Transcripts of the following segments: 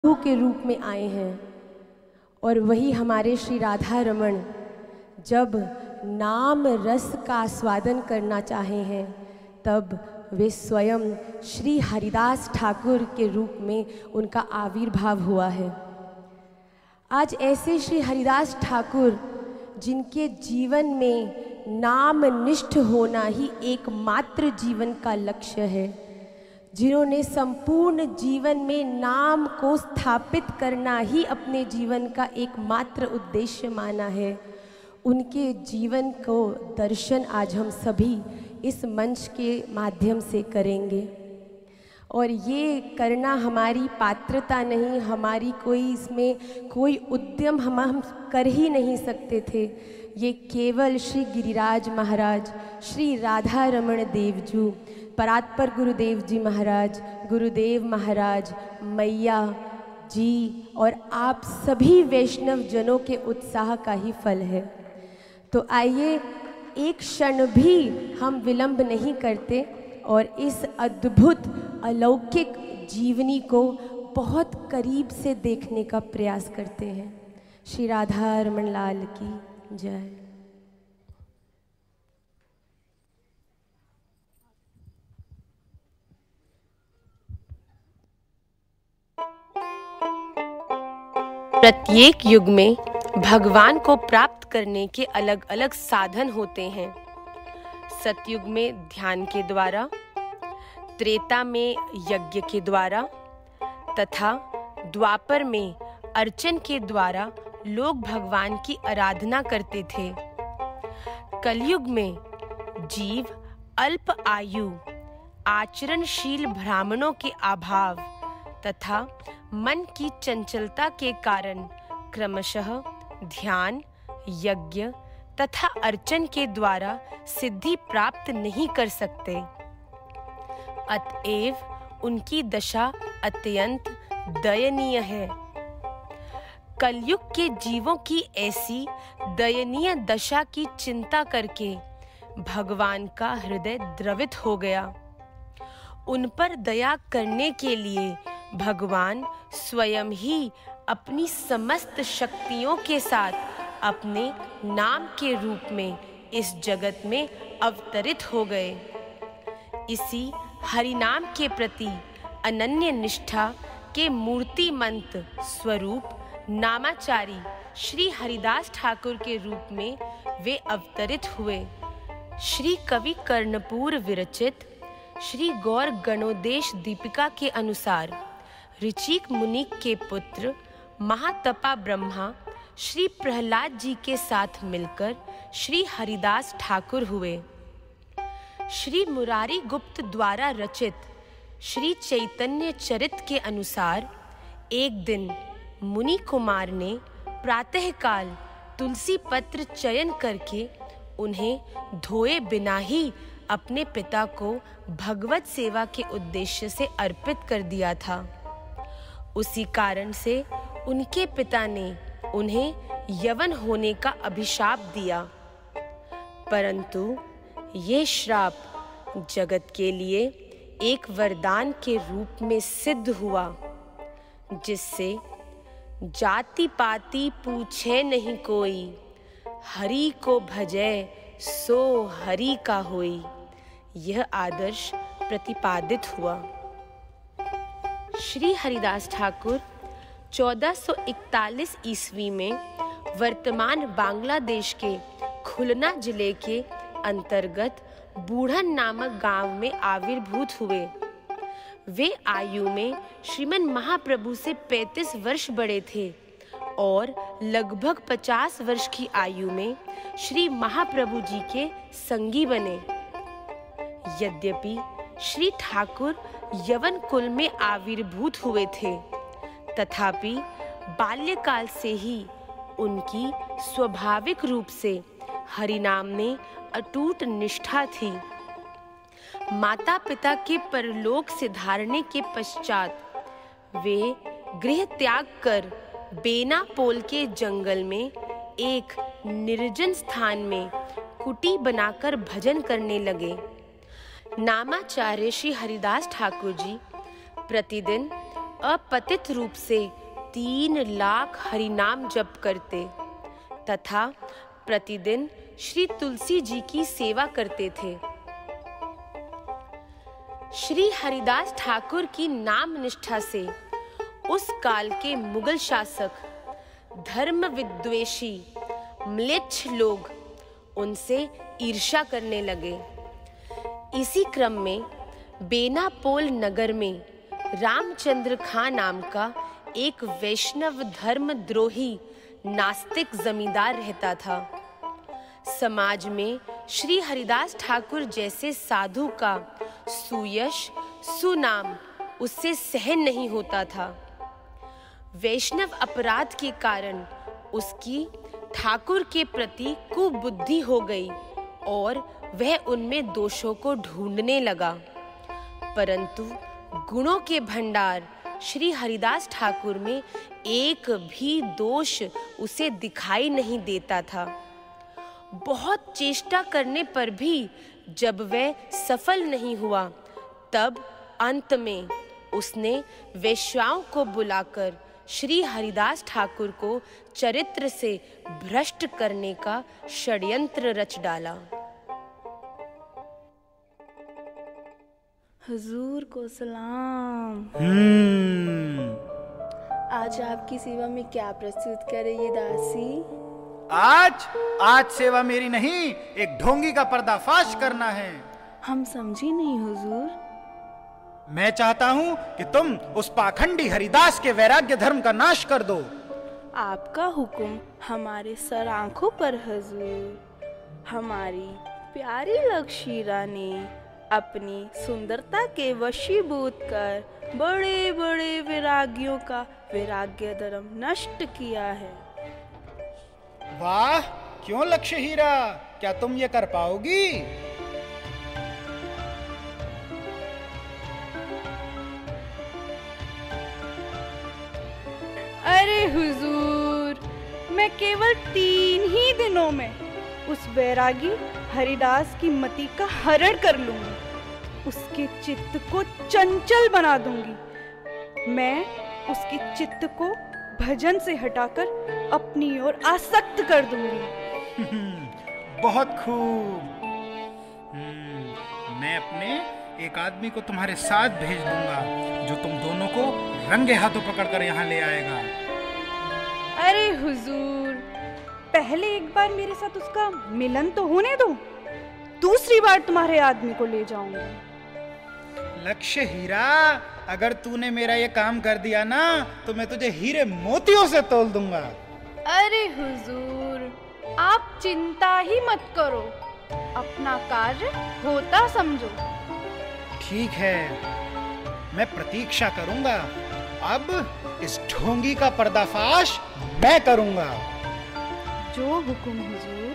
प्रभु के रूप में आए हैं। और वही हमारे श्री राधा रमण जब नाम रस का आस्वादन करना चाहे हैं तब वे स्वयं श्री हरिदास ठाकुर के रूप में उनका आविर्भाव हुआ है। आज ऐसे श्री हरिदास ठाकुर जिनके जीवन में नाम निष्ठ होना ही एकमात्र जीवन का लक्ष्य है, जिन्होंने संपूर्ण जीवन में नाम को स्थापित करना ही अपने जीवन का एकमात्र उद्देश्य माना है, उनके जीवन को दर्शन आज हम सभी इस मंच के माध्यम से करेंगे। और ये करना हमारी पात्रता नहीं, हमारी कोई इसमें कोई उद्यम हम कर ही नहीं सकते थे। ये केवल श्री गिरिराज महाराज, श्री राधा रमण देवजू, परात्पर गुरुदेव जी महाराज, गुरुदेव महाराज, मैया जी और आप सभी वैष्णव जनों के उत्साह का ही फल है। तो आइए एक क्षण भी हम विलंब नहीं करते और इस अद्भुत अलौकिक जीवनी को बहुत करीब से देखने का प्रयास करते हैं। श्री राधा रमण लाल की जय। प्रत्येक युग में भगवान को प्राप्त करने के अलग अलग साधन होते हैं। सतयुग में ध्यान के द्वारा, त्रेता में यज्ञ के द्वारा तथा द्वापर में अर्चन के द्वारा लोग भगवान की आराधना करते थे। कलयुग में जीव अल्प आयु, आचरणशील ब्राह्मणों के अभाव तथा मन की चंचलता के कारण क्रमशः ध्यान, यज्ञ तथा अर्चन के द्वारा सिद्धि प्राप्त नहीं कर सकते। अतएव उनकी दशा अत्यंत दयनीय है। कलयुग के जीवों की ऐसी दयनीय दशा की चिंता करके भगवान का हृदय द्रवित हो गया। उन पर दया करने के लिए भगवान स्वयं ही अपनी समस्त शक्तियों के साथ अपने नाम के रूप में इस जगत में अवतरित हो गए। इसी हरिनाम के प्रति अनन्य निष्ठा के मूर्तिमंत स्वरूप नामाचारी श्री हरिदास ठाकुर के रूप में वे अवतरित हुए। श्री कवि कर्णपूर विरचित श्री गौर गणोदेश दीपिका के अनुसार ऋचिक मुनि के पुत्र महातपा ब्रह्मा श्री प्रहलाद जी के साथ मिलकर श्री हरिदास ठाकुर हुए। श्री मुरारी गुप्त द्वारा रचित श्री चैतन्य चरित के अनुसार एक दिन मुनि कुमार ने प्रातःकाल तुलसी पत्र चयन करके उन्हें धोए बिना ही अपने पिता को भगवत सेवा के उद्देश्य से अर्पित कर दिया था। उसी कारण से उनके पिता ने उन्हें यवन होने का अभिशाप दिया, परंतु ये श्राप जगत के लिए एक वरदान के रूप में सिद्ध हुआ, जिससे जाति पाति पूछे नहीं कोई, हरि को भजे सो हरि का होई, यह आदर्श प्रतिपादित हुआ। श्री हरिदास ठाकुर 1441 ईस्वी में वर्तमान बांग्लादेश के खुलना जिले के अंतर्गत बूढ़न नामक गांव में आविर्भूत हुए। वे आयु में श्रीमन महाप्रभु से 35 वर्ष बड़े थे और लगभग 50 वर्ष की आयु में श्री महाप्रभु जी के संगी बने। यद्यपि श्री ठाकुर यवन कुल में आविर्भूत हुए थे, तथापि बाल्यकाल से ही उनकी स्वाभाविक रूप से हरिनाम में अटूट निष्ठा थी। माता पिता के परलोक से धारने के पश्चात वे गृह त्याग कर बेनापोल के जंगल में एक निर्जन स्थान में कुटी बनाकर भजन करने लगे। नामाचार्य श्री हरिदास ठाकुर जी प्रतिदिन अपतित रूप से 3 लाख हरिनाम जप करते तथा प्रतिदिन श्री तुलसी जी की सेवा करते थे। श्री हरिदास ठाकुर की नाम निष्ठा से उस काल के मुगल शासक, धर्म विद्वेषी म्लेच्छ लोग उनसे ईर्ष्या करने लगे। इसी क्रम में बेनापोल नगर में रामचंद्र खां नाम का एक वैष्णव धर्मद्रोही नास्तिक जमींदार रहता था। समाज में श्री हरिदास ठाकुर जैसे साधु का सुयश सुनाम उससे सहन नहीं होता था। वैष्णव अपराध के कारण उसकी ठाकुर के प्रति कुबुद्धि हो गई और वह उनमें दोषों को ढूंढने लगा, परंतु गुणों के भंडार श्री हरिदास ठाकुर में एक भी दोष उसे दिखाई नहीं देता था। बहुत चेष्टा करने पर भी जब वह सफल नहीं हुआ, तब अंत में उसने वेश्याओं को बुलाकर श्री हरिदास ठाकुर को चरित्र से भ्रष्ट करने का षड्यंत्र रच डाला। हुजूर को सलाम। आज आपकी सेवा में क्या प्रस्तुत करे ये दासी? आज सेवा मेरी नहीं, एक ढोंगी का पर्दाफाश करना है। हम समझी नहीं हुजूर। मैं चाहता हूँ कि तुम उस पाखंडी हरिदास के वैराग्य धर्म का नाश कर दो। आपका हुक्म हमारे सर आंखों पर हुजूर। हमारी प्यारी लक्षीरा ने अपनी सुंदरता के वशीभूत कर बड़े बड़े वैरागियों का वैराग्य धर्म नष्ट किया है। वाह, क्यों लक्ष्य हीरा, क्या तुम ये कर पाओगी? अरे हुजूर, मैं केवल 3 ही दिनों में उस वैरागी हरिदास की मति का हरण कर लूंगी, उसके चित्त को चंचल बना दूंगी। मैं उसके चित्त को भजन से हटाकर अपनी ओर आसक्त कर दूंगी। बहुत खूब। मैं अपने एक आदमी को तुम्हारे साथ भेज दूंगा जो तुम दोनों को रंगे हाथों पकड़कर यहाँ ले आएगा। अरे हुजूर, पहले एक बार मेरे साथ उसका मिलन तो होने दो, दूसरी बार तुम्हारे आदमी को ले जाऊंगा। लक्ष्य हीरा, अगर तूने मेरा ये काम कर दिया ना तो मैं तुझे हीरे मोतियों से तोल दूंगा। अरे हुजूर, आप चिंता ही मत करो, अपना कार्य होता समझो। ठीक है, मैं प्रतीक्षा करूंगा। अब इस ढोंगी का पर्दाफाश मैं करूंगा। जो हुक्म हुजूर।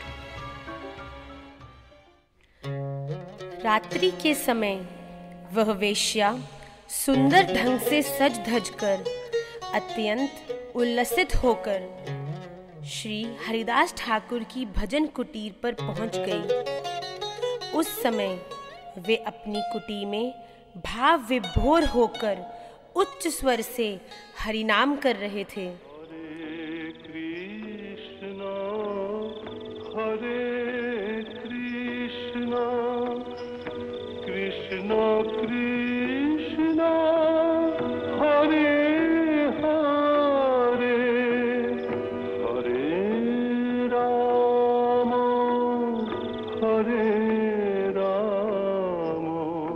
रात्रि के समय वह वेश्या सुंदर ढंग से सज धज कर अत्यंत उल्लसित होकर श्री हरिदास ठाकुर की भजन कुटीर पर पहुंच गई। उस समय वे अपनी कुटी में भाव विभोर होकर उच्च स्वर से हरिनाम कर रहे थे। हरे कृष्णा हरे कृष्णा कृष्णा कृष्णा हरे हरे हरे राम हरे राम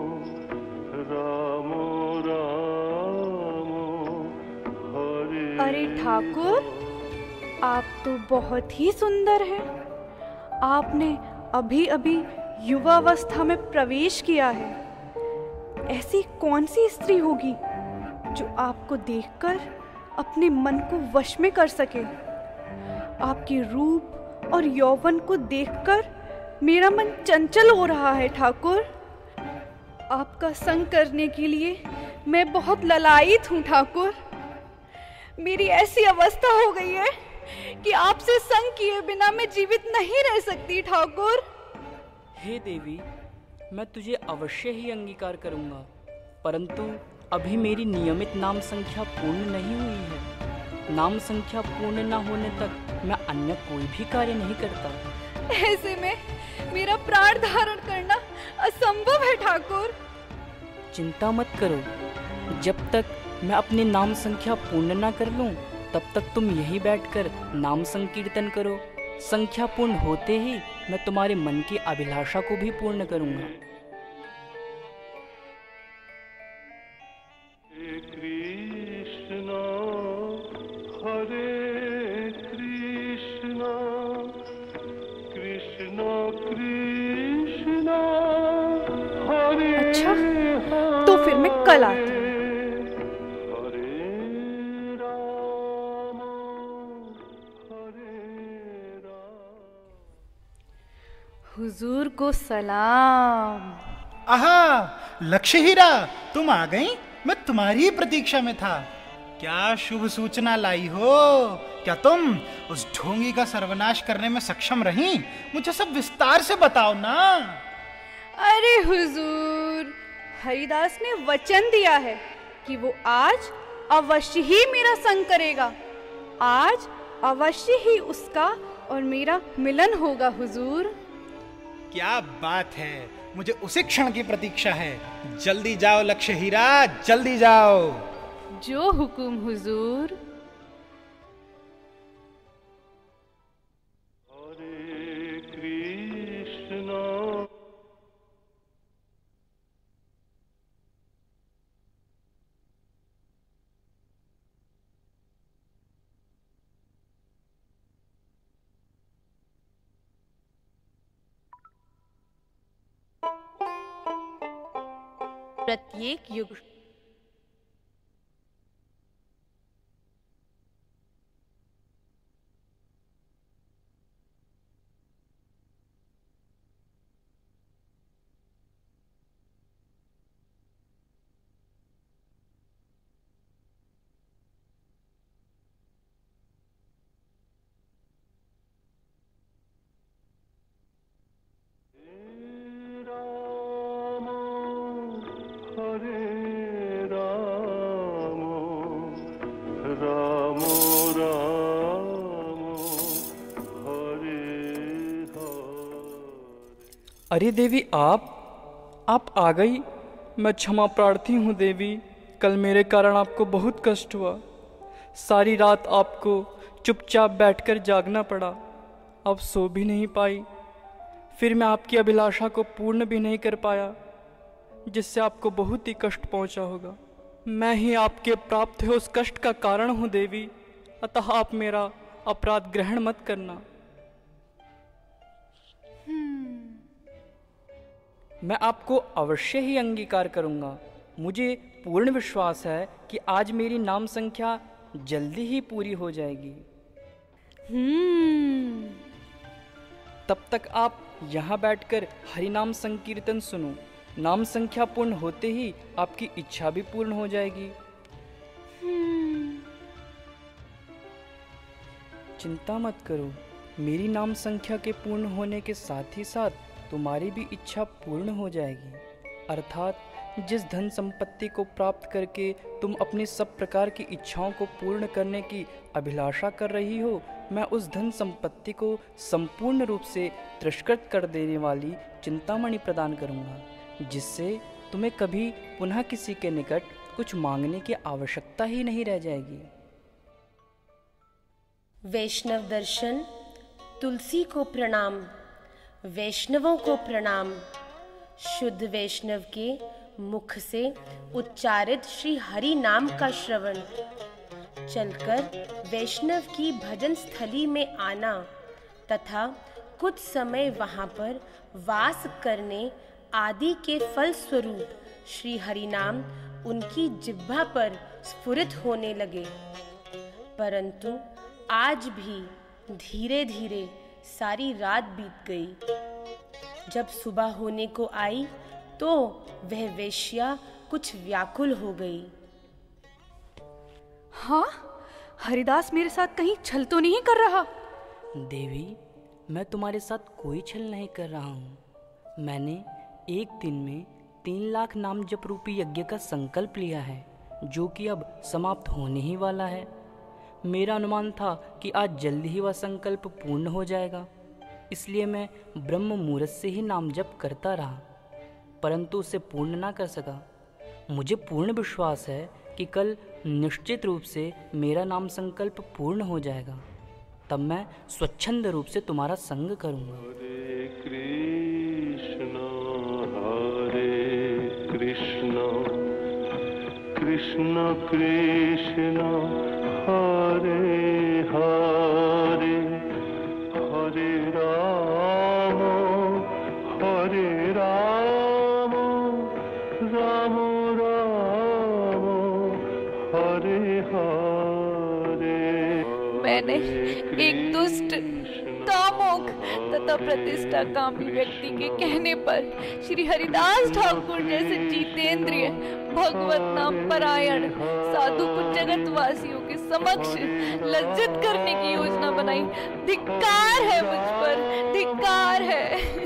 राम राम हरे। अरे ठाकुर, आप तो बहुत ही सुंदर हैं। आपने अभी अभी युवावस्था में प्रवेश किया है। ऐसी कौन सी स्त्री होगी जो आपको देखकर अपने मन को वश में कर सके? आपके रूप और यौवन को देखकर मेरा मन चंचल हो रहा है ठाकुर। आपका संग करने के लिए मैं बहुत ललायित हूँ ठाकुर। मेरी ऐसी अवस्था हो गई है कि आपसे संग किए बिना मैं जीवित नहीं रह सकती ठाकुर। हे देवी, मैं तुझे अवश्य ही अंगीकार करूंगा, परंतु अभी मेरी नियमित नाम संख्या पूर्ण नहीं हुई है। नाम संख्या पूर्ण न होने तक मैं अन्य कोई भी कार्य नहीं करता। ऐसे में मेरा प्राण धारण करना असंभव है ठाकुर। चिंता मत करो, जब तक मैं अपनी नाम संख्या पूर्ण ना कर लूं, तब तक तुम यहीं बैठकर नाम संकीर्तन करो। संख्या पूर्ण होते ही मैं तुम्हारे मन की अभिलाषा को भी पूर्ण करूंगा। कृष्ण हरे कृष्ण कृष्ण कृष्ण हरे। अच्छा, तो फिर मैं कल आती हूँ। हरे राम हरे राम। हुजूर को सलाम। आहा, लक्ष्य हीरा, तुम आ गई? मैं तुम्हारी ही प्रतीक्षा में था। क्या शुभ सूचना लाई हो? क्या तुम उस ढोंगी का सर्वनाश करने में सक्षम रही? मुझे सब विस्तार से बताओ ना। अरे हुजूर, हरिदास ने वचन दिया है कि वो आज अवश्य ही मेरा संग करेगा। आज अवश्य ही उसका और मेरा मिलन होगा हुजूर। क्या बात है, मुझे उसी क्षण की प्रतीक्षा है। जल्दी जाओ लक्ष्य हीरा, जल्दी जाओ। जो हुकुम हुजूर। हरे कृष्ण प्रत्येक युग राम हरे राम राम राम हरे हरे। अरे देवी, आप आ गई। मैं क्षमा प्रार्थी हूँ देवी। कल मेरे कारण आपको बहुत कष्ट हुआ। सारी रात आपको चुपचाप बैठकर जागना पड़ा। आप सो भी नहीं पाई। फिर मैं आपकी अभिलाषा को पूर्ण भी नहीं कर पाया, जिससे आपको बहुत ही कष्ट पहुंचा होगा। मैं ही आपके प्राप्त हुए उस कष्ट का कारण हूँ देवी। अतः आप मेरा अपराध ग्रहण मत करना। मैं आपको अवश्य ही अंगीकार करूंगा। मुझे पूर्ण विश्वास है कि आज मेरी नाम संख्या जल्दी ही पूरी हो जाएगी। तब तक आप यहाँ बैठकर हरि नाम संकीर्तन सुनो। नाम संख्या पूर्ण होते ही आपकी इच्छा भी पूर्ण हो जाएगी। चिंता मत करो, मेरी नाम संख्या के पूर्ण होने के साथ ही साथ तुम्हारी भी इच्छा पूर्ण हो जाएगी। अर्थात जिस धन संपत्ति को प्राप्त करके तुम अपनी सब प्रकार की इच्छाओं को पूर्ण करने की अभिलाषा कर रही हो, मैं उस धन संपत्ति को संपूर्ण रूप से तिरस्कृत कर देने वाली चिंतामणि प्रदान करूंगा, जिससे तुम्हें कभी पुनः किसी के निकट कुछ मांगने की आवश्यकता ही नहीं रह जाएगी। वैष्णव दर्शन, तुलसी को प्रणाम, वैष्णवों को प्रणाम। शुद्ध वैष्णव के मुख से उच्चारित श्री हरि नाम का श्रवण, चलकर वैष्णव की भजन स्थली में आना तथा कुछ समय वहाँ पर वास करने आदि के फल स्वरूप श्री हरि नाम उनकी जिह्वा पर स्फुरित होने लगे। परंतु आज भी धीरे धीरे सारी रात बीत गई। जब सुबह होने को आई तो वह वेश्या कुछ व्याकुल हो गई। हाँ, हरिदास मेरे साथ कहीं छल तो नहीं कर रहा? देवी, मैं तुम्हारे साथ कोई छल नहीं कर रहा हूँ। मैंने एक दिन में 3 लाख नाम जप रूपी यज्ञ का संकल्प लिया है, जो कि अब समाप्त होने ही वाला है। मेरा अनुमान था कि आज जल्द ही वह संकल्प पूर्ण हो जाएगा, इसलिए मैं ब्रह्म मुहूर्त से ही नाम जप करता रहा, परंतु उसे पूर्ण ना कर सका। मुझे पूर्ण विश्वास है कि कल निश्चित रूप से मेरा नाम संकल्प पूर्ण हो जाएगा, तब मैं स्वच्छंद रूप से तुम्हारा संग करूँगा। हरे कृष्ण कृष्ण कृष्ण हरे हरे, हरे राम राम राम हरे हरे। मैंने एक दुष्ट, कामुक तथा प्रतिष्ठा कामी व्यक्ति के कहने पर श्री हरिदास ठाकुर जैसे जितेंद्रिय, भगवत नाम परायण साधु को जगतवासियों के समक्ष लज्जित करने की योजना बनाई। धिक्कार है मुझ पर, धिक्कार है।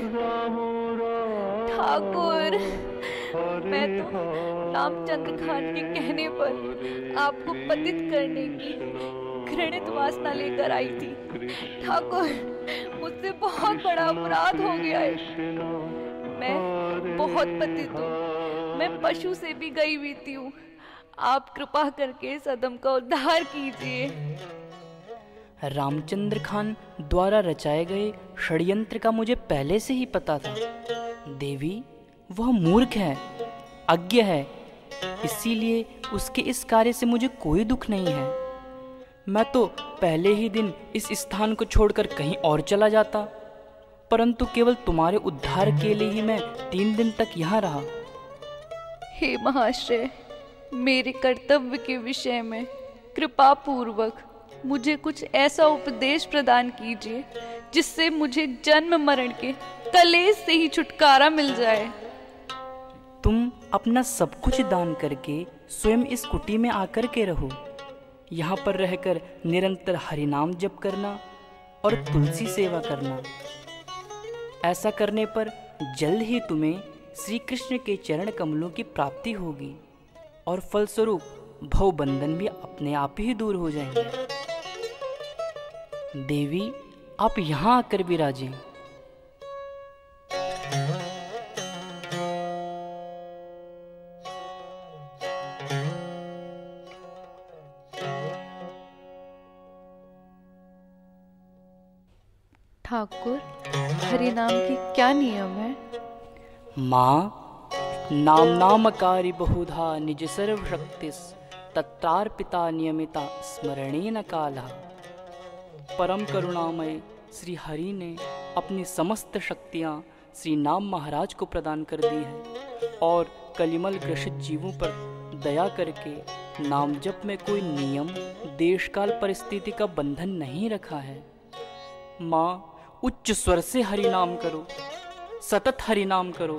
ठाकुर, मैं तो रामचंद्र खान के कहने पर आपको पतित करने की घृणित वासना लेकर आई थी। ठाकुर, मुझसे बहुत बड़ा अपराध हो गया है। मैं बहुत पतित हूँ, मैं पशु से भी गई बीती हूँ। आप कृपा करके इस अधम का उद्धार कीजिए। रामचंद्र खान द्वारा रचाए गए षड्यंत्र का मुझे पहले से ही पता था। देवी, वह मूर्ख है, अज्ञ है, इसीलिए उसके इस कार्य से मुझे कोई दुख नहीं है। मैं तो पहले ही दिन इस स्थान को छोड़कर कहीं और चला जाता, परंतु केवल तुम्हारे उद्धार के लिए ही मैं 3 दिन तक यहाँ रहा। हे महाशय, मेरे कर्तव्य के विषय में कृपा पूर्वक मुझे कुछ ऐसा उपदेश प्रदान कीजिए जिससे मुझे जन्म मरण के कलेश से ही छुटकारा मिल जाए। तुम अपना सब कुछ दान करके स्वयं इस कुटी में आकर के रहो। यहाँ पर रहकर निरंतर हरिनाम जप करना और तुलसी सेवा करना। ऐसा करने पर जल्द ही तुम्हें श्री कृष्ण के चरण कमलों की प्राप्ति होगी और फलस्वरूप भव बंधन भी अपने आप ही दूर हो जाएंगे। देवी, आप यहाँ आकर विराजें। ठाकुर, हरिनाम के क्या नियम है? माँ, नाम नामकारी बहुधा निज सर्वशक्तिस तत्रार्पिता नियमिता स्मरणेन काला। परम करुणामय श्री हरि ने अपनी समस्त शक्तियाँ श्री नाम महाराज को प्रदान कर दी हैं और कलिमल ग्रसित जीवों पर दया करके नाम जप में कोई नियम, देश काल परिस्थिति का बंधन नहीं रखा है। माँ, उच्च स्वर से हरि नाम करो, सतत हरि नाम करो।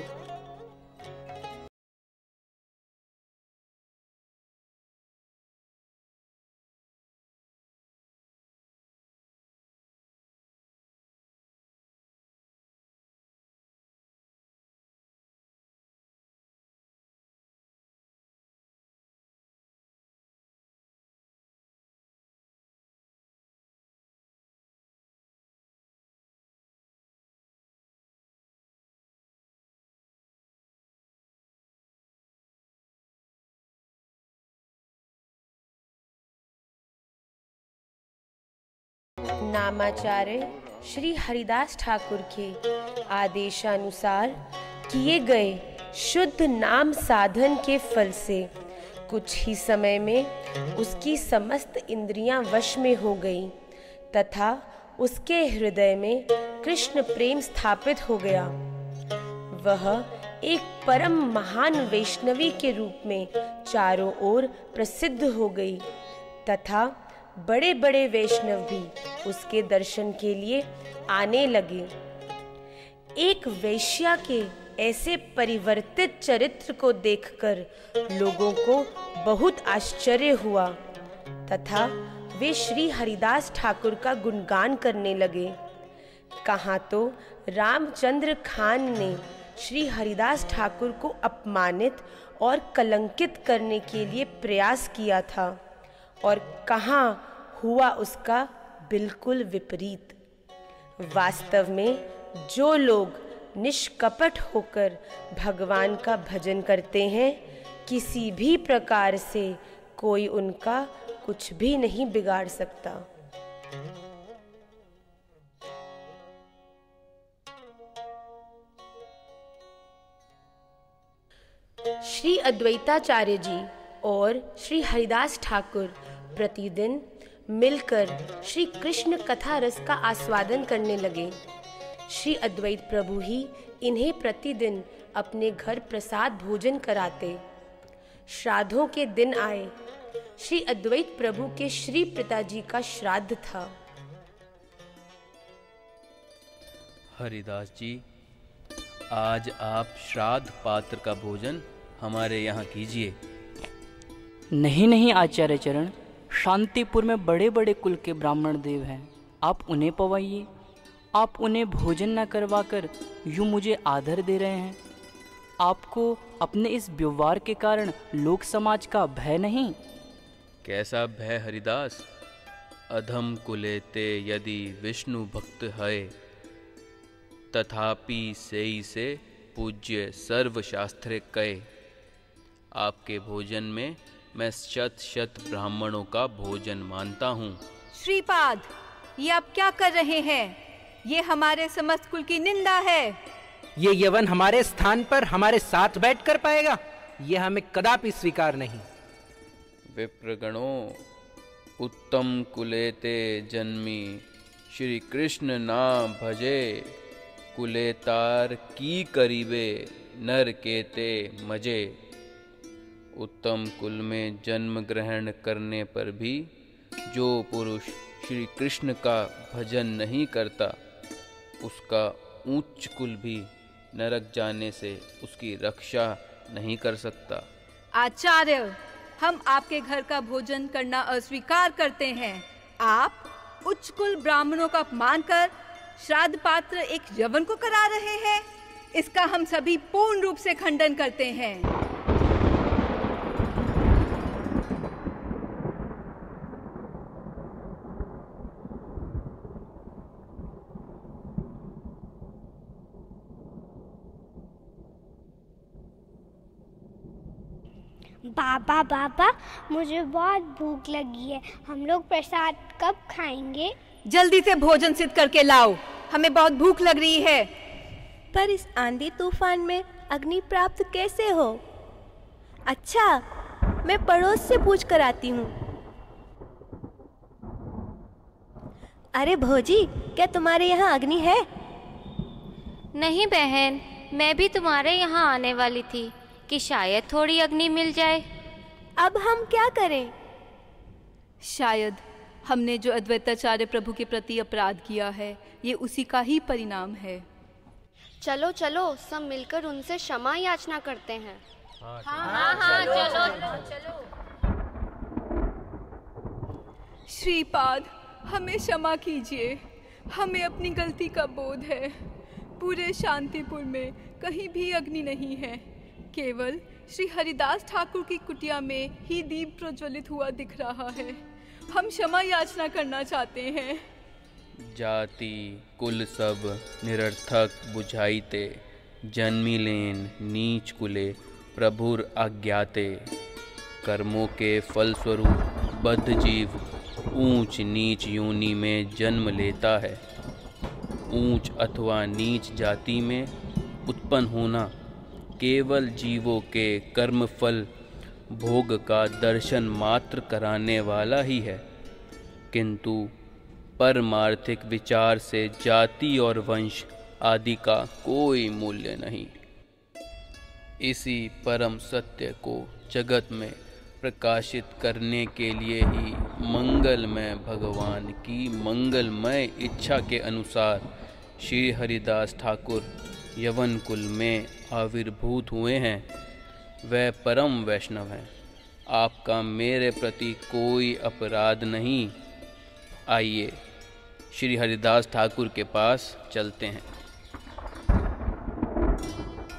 नामाचार्य श्री हरिदास ठाकुर के आदेशानुसार किए गए शुद्ध नाम साधन के फल से कुछ ही समय में उसकी समस्त इंद्रियां वश में हो गईं तथा उसके हृदय में कृष्ण प्रेम स्थापित हो गया। वह एक परम महान वैष्णवी के रूप में चारों ओर प्रसिद्ध हो गई तथा बड़े बड़े वैष्णव भी उसके दर्शन के लिए आने लगे। एक वैश्या के ऐसे परिवर्तित चरित्र को देखकर लोगों को बहुत आश्चर्य हुआ तथा वे श्री हरिदास ठाकुर का गुणगान करने लगे। कहाँ तो रामचंद्र खान ने श्री हरिदास ठाकुर को अपमानित और कलंकित करने के लिए प्रयास किया था, और कहाँ हुआ उसका बिल्कुल विपरीत। वास्तव में जो लोग निष्कपट होकर भगवान का भजन करते हैं, किसी भी प्रकार से कोई उनका कुछ भी नहीं बिगाड़ सकता। श्री अद्वैताचार्य जी और श्री हरिदास ठाकुर प्रतिदिन मिलकर श्री कृष्ण कथा रस का आस्वादन करने लगे। श्री अद्वैत प्रभु ही इन्हें प्रतिदिन अपने घर प्रसाद भोजन कराते। श्राद्धों के दिन आए। श्री अद्वैत प्रभु के श्री पिताजी का श्राद्ध था। हरिदास जी, आज आप श्राद्ध पात्र का भोजन हमारे यहाँ कीजिए। नहीं नहीं आचार्य चरण, शांतिपुर में बड़े बड़े कुल के ब्राह्मण देव हैं, आप उन्हें पवाइए। आप उन्हें भोजन न करवाकर यूँ मुझे आदर दे रहे हैं। आपको अपने इस व्यवहार के कारण लोक समाज का भय नहीं? कैसा भय हरिदास? अधम कुलेते यदि विष्णु भक्त है, तथापि सेई से पूज्य सर्व शास्त्रे कहे। आपके भोजन में मैं शत शत ब्राह्मणों का भोजन मानता हूँ। श्रीपाद, ये आप क्या कर रहे हैं? ये हमारे समस्त कुल की निंदा है। ये यवन हमारे स्थान पर हमारे साथ बैठ कर पाएगा? ये हमें कदापि स्वीकार नहीं। विप्रगणों, उत्तम कुलेते जन्मी श्री कृष्ण नाम भजे, कुलेतार की करीबे नर केते मजे। उत्तम कुल में जन्म ग्रहण करने पर भी जो पुरुष श्री कृष्ण का भजन नहीं करता, उसका उच्च कुल भी नरक जाने से उसकी रक्षा नहीं कर सकता। आचार्य, हम आपके घर का भोजन करना अस्वीकार करते हैं। आप उच्च कुल ब्राह्मणों का अपमान कर श्राद्ध पात्र एक यवन को करा रहे हैं। इसका हम सभी पूर्ण रूप से खंडन करते हैं। बाबा बाबा, मुझे बहुत भूख लगी है। हम लोग प्रसाद कब खाएंगे? जल्दी से भोजन सिद्ध करके लाओ, हमें बहुत भूख लग रही है। पर इस आंधी तूफान में अग्नि प्राप्त कैसे हो? अच्छा, मैं पड़ोस से पूछ कर आती हूँ। अरे भौजी, क्या तुम्हारे यहाँ अग्नि है? नहीं बहन, मैं भी तुम्हारे यहाँ आने वाली थी कि शायद थोड़ी अग्नि मिल जाए। अब हम क्या करें? शायद हमने जो अद्वैताचार्य प्रभु के प्रति अपराध किया है, ये उसी का ही परिणाम है। चलो चलो, सब मिलकर उनसे क्षमा याचना करते हैं। हाँ, चलो। श्रीपाद, हमें क्षमा कीजिए। हमें अपनी गलती का बोध है। पूरे शांतिपुर में कहीं भी अग्नि नहीं है। केवल श्री हरिदास ठाकुर की कुटिया में ही दीप प्रज्वलित हुआ दिख रहा है। हम क्षमा याचना करना चाहते हैं। जाति कुल सब निरर्थक बुझाइते, जन्मिलेन नीच कुले प्रभुर आज्ञाते। कर्मों के फलस्वरूप बद्ध जीव ऊंच नीच योनि में जन्म लेता है। ऊंच अथवा नीच जाति में उत्पन्न होना केवल जीवों के कर्म फल भोग का दर्शन मात्र कराने वाला ही है, किंतु परमार्थिक विचार से जाति और वंश आदि का कोई मूल्य नहीं। इसी परम सत्य को जगत में प्रकाशित करने के लिए ही मंगलमय भगवान की मंगलमय इच्छा के अनुसार श्री हरिदास ठाकुर यवन कुल में आविर्भूत हुए हैं। वह परम वैष्णव हैं। आपका मेरे प्रति कोई अपराध नहीं। आइए श्री हरिदास ठाकुर के पास चलते हैं।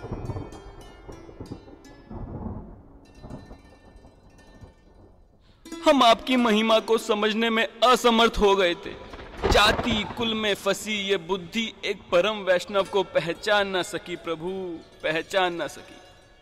हम आपकी महिमा को समझने में असमर्थ हो गए थे। जाति कुल में फंसी ये बुद्धि एक परम वैष्णव को पहचान न सकी प्रभु, पहचान न सकी।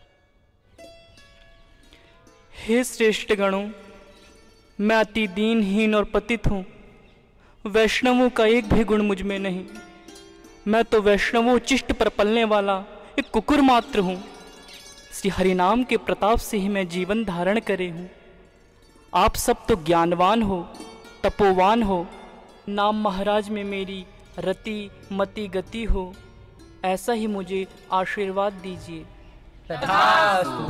हे श्रेष्ठ गणों, मैं अति दीनहीन और पतित हूँ। वैष्णवों का एक भी गुण मुझ में नहीं। मैं तो वैष्णवोचिष्ट पर पलने वाला एक कुकुर मात्र हूँ। श्री हरिनाम के प्रताप से ही मैं जीवन धारण करे हूँ। आप सब तो ज्ञानवान हो, तपोवान हो, नाम महाराज में मेरी रति मति गति हो, ऐसा ही मुझे आशीर्वाद दीजिए। तथास्तु।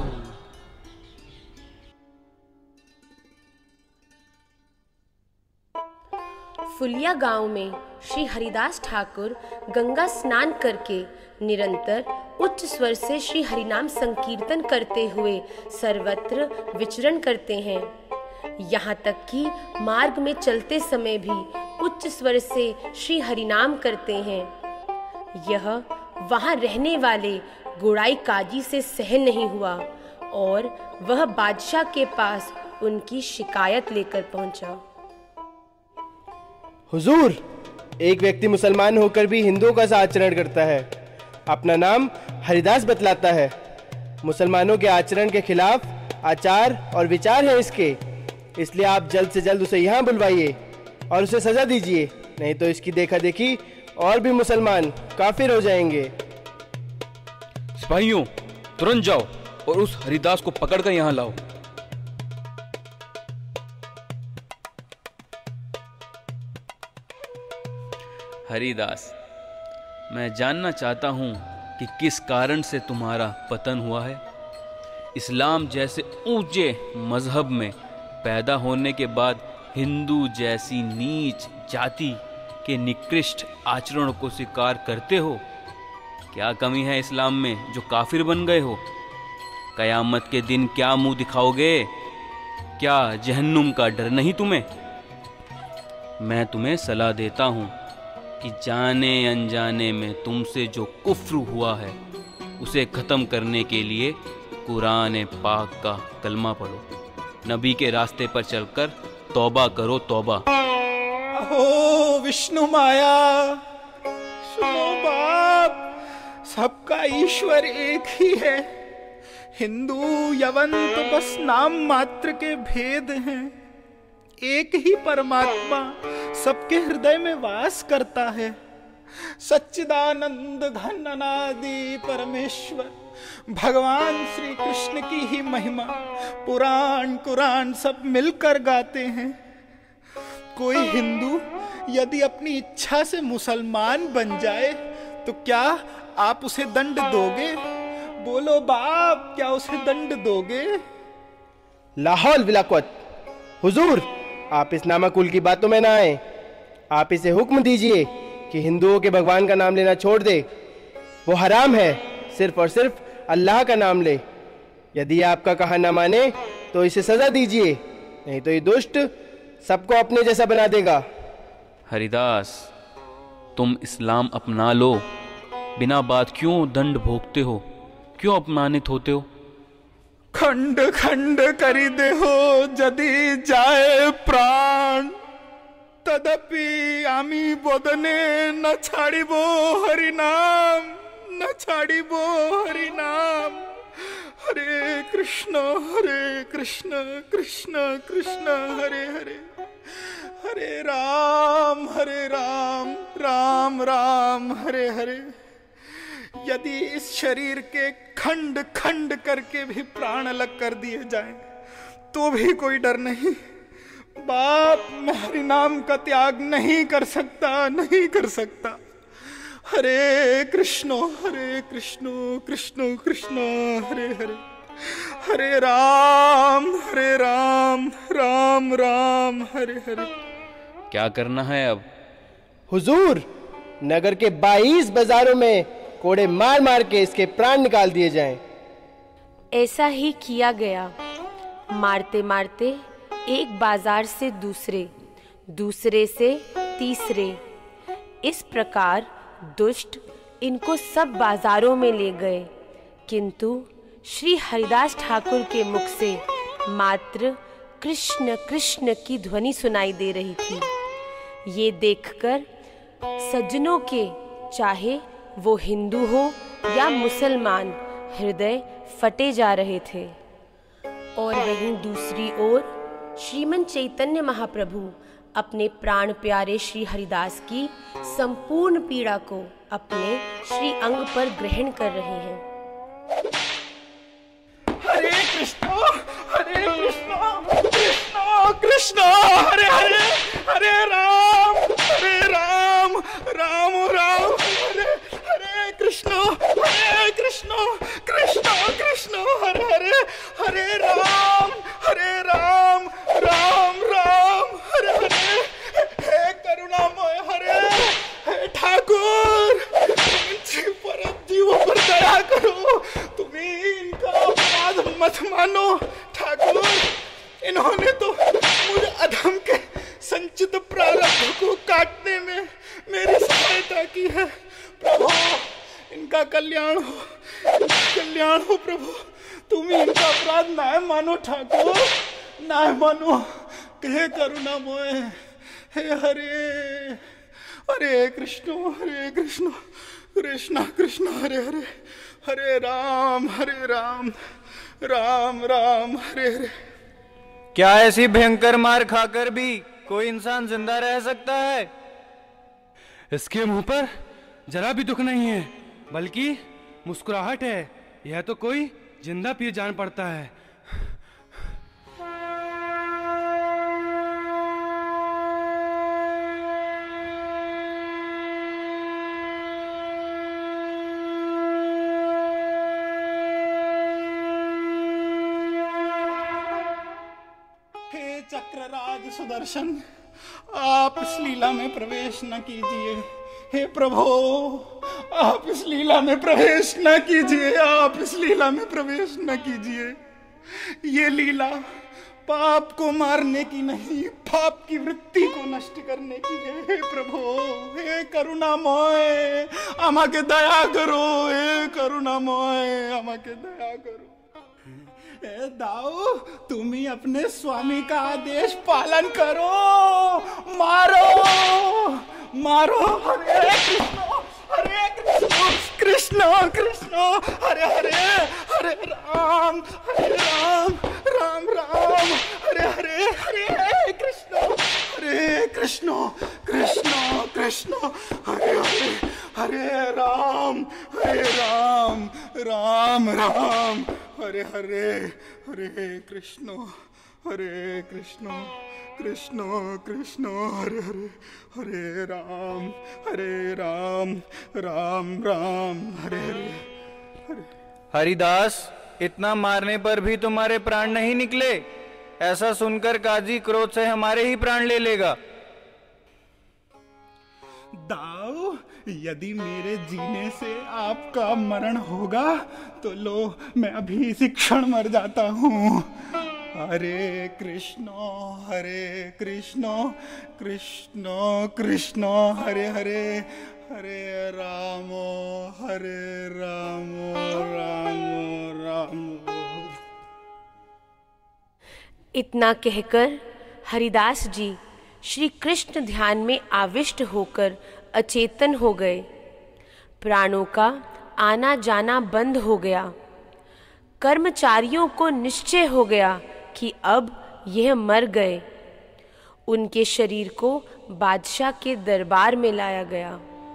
फुलिया गांव में श्री हरिदास ठाकुर गंगा स्नान करके निरंतर उच्च स्वर से श्री हरिनाम संकीर्तन करते हुए सर्वत्र विचरण करते हैं। यहाँ तक कि मार्ग में चलते समय भी उच्च स्वर से श्री हरिनाम करते हैं। यह वहाँ रहने वाले गुड़ाई काजी से सहन नहीं हुआ और वह बादशाह के पास उनकी शिकायत लेकर पहुंचा। हुजूर, एक व्यक्ति मुसलमान होकर भी हिंदुओं का सा आचरण करता है। अपना नाम हरिदास बतलाता है। मुसलमानों के आचरण के खिलाफ आचार और विचार है इसके, इसलिए आप जल्द से जल्द उसे यहाँ बुलवाइए और उसे सजा दीजिए, नहीं तो इसकी देखा देखी और भी मुसलमान काफिर हो जाएंगे। सिपाहियों, तुरंत जाओ और उस हरिदास को पकड़कर यहाँ लाओ। हरिदास, मैं जानना चाहता हूँ कि किस कारण से तुम्हारा पतन हुआ है। इस्लाम जैसे ऊंचे मजहब में पैदा होने के बाद हिंदू जैसी नीच जाति के निकृष्ट आचरणों को स्वीकार करते हो। क्या कमी है इस्लाम में जो काफिर बन गए हो? कयामत के दिन क्या मुंह दिखाओगे? क्या जहन्नुम का डर नहीं तुम्हें? मैं तुम्हें सलाह देता हूँ कि जाने अनजाने में तुमसे जो कुफ्र हुआ है उसे खत्म करने के लिए कुरान पाक का कलमा पढ़ो। नबी के रास्ते पर चलकर तौबा करो, तौबा। ओ विष्णु माया, सुनो बाप, सबका ईश्वर एक ही है। हिंदू यवन तो बस नाम मात्र के भेद हैं। एक ही परमात्मा सबके हृदय में वास करता है। सच्चिदानंद घन अनादि परमेश्वर भगवान श्री कृष्ण की ही महिमा पुराण कुरान सब मिलकर गाते हैं। कोई हिंदू यदि अपनी इच्छा से मुसलमान बन जाए तो क्या आप उसे दंड दोगे? बोलो बाप, क्या उसे दंड दोगे? लाहौल विलाकुत। हुजूर, आप इस नामाकुल की बातों में ना आए। आप इसे हुक्म दीजिए कि हिंदुओं के भगवान का नाम लेना छोड़ दे। वो हराम है, सिर्फ और सिर्फ अल्लाह का नाम ले। यदि आपका कहा ना माने तो इसे सजा दीजिए, नहीं तो ये दुष्ट सबको अपने जैसा बना देगा। हरिदास, तुम इस्लाम अपना लो। बिना बात क्यों दंड भोगते हो? क्यों अपमानित होते हो? खंड खंड करी दे हो जदि जाए प्राण, तदपि आमी बोदने न छाड़िबो हरिनाम, न छाड़िबो हरिनाम। हरे कृष्ण कृष्ण कृष्ण हरे हरे, हरे राम राम राम हरे हरे। यदि इस शरीर के खंड खंड करके भी प्राण अलग कर दिए जाएं तो भी कोई डर नहीं। बाप, मैं हरि नाम का त्याग नहीं कर सकता, नहीं कर सकता। हरे कृष्ण कृष्ण कृष्ण हरे हरे, हरे राम राम राम हरे हरे। क्या करना है अब? हुजूर, नगर के 22 बाजारों में कोड़े मार मार के इसके प्राण निकाल दिए जाएं। ऐसा ही किया गया। मारते मारते एक बाजार से दूसरे, दूसरे से तीसरे, इस प्रकार दुष्ट इनको सब बाजारों में ले गए, किंतु श्री हरिदास ठाकुर के मुख से मात्र कृष्ण कृष्ण की ध्वनि सुनाई दे रही थी। ये देखकर सज्जनों के, चाहे वो हिंदू हो या मुसलमान, हृदय फटे जा रहे थे। और वहीं दूसरी ओर श्रीमन चैतन्य महाप्रभु अपने प्राण प्यारे श्री हरिदास की संपूर्ण पीड़ा को अपने श्री अंग पर ग्रहण कर रहे हैं। हरे कृष्ण कृष्ण कृष्ण हरे हरे, हरे राम राम राम हरे हरे, कृष्ण कृष्ण कृष्ण हरे हरे, हरे राम राम राम हरे हरे। हे करुणामय हरे, हे ठाकुर, पर जीवों पर दया करो, तुम्हें इनका अपराध मत मानो। ठाकुर, इन्होंने तो मुझे अधम के संचित प्रारब्ध को काटने में मेरी सहायता की है। प्रभु, इनका कल्याण हो प्रभु, तुम ही इनका अपराध ना मानो ठाकुर, ना मानो। हे करुणामय, हे हरे हरे कृष्ण कृष्ण कृष्ण हरे हरे, हरे राम राम राम हरे हरे। क्या ऐसी भयंकर मार खाकर भी कोई इंसान जिंदा रह सकता है? इसके मुंह पर जरा भी दुख नहीं है, बल्कि मुस्कुराहट है। यह तो कोई जिंदा पीर जान पड़ता है। हे चक्रराज सुदर्शन, आप इस लीला में प्रवेश न कीजिए। हे प्रभु, आप इस लीला में प्रवेश न कीजिए, आप इस लीला में प्रवेश न कीजिए। ये लीला पाप को मारने की नहीं, पाप की वृत्ति को नष्ट करने की है। हे प्रभु, हे करुणामय, आमा के दया करो। हे करुणामय, आमा के दया करो। दाऊ, तुम ही अपने स्वामी का आदेश पालन करो। मारो हरे कृष्ण कृष्ण हरे हरे, हरे राम राम राम हरे हरे, हरे कृष्ण कृष्ण हरे हरे, हरे राम राम हरे हरे, हरे कृष्ण कृष्ण हरे हरे, हरे राम राम हरे हरे। हरिदास, इतना मारने पर भी तुम्हारे प्राण नहीं निकले? ऐसा सुनकर काजी क्रोध से हमारे ही प्राण ले लेगा। दाऊ, यदि मेरे जीने से आपका मरण होगा तो लो, मैं अभी इसी क्षण मर जाता हूँ। हरे कृष्ण कृष्ण कृष्ण हरे हरे, हरे राम राम। इतना कहकर हरिदास जी श्री कृष्ण ध्यान में आविष्ट होकर अचेतन हो गए। प्राणों का आना जाना बंद हो गया। कर्मचारियों को निश्चय हो गया कि अब यह मर गए। उनके शरीर को बादशाह के दरबार में लाया गया।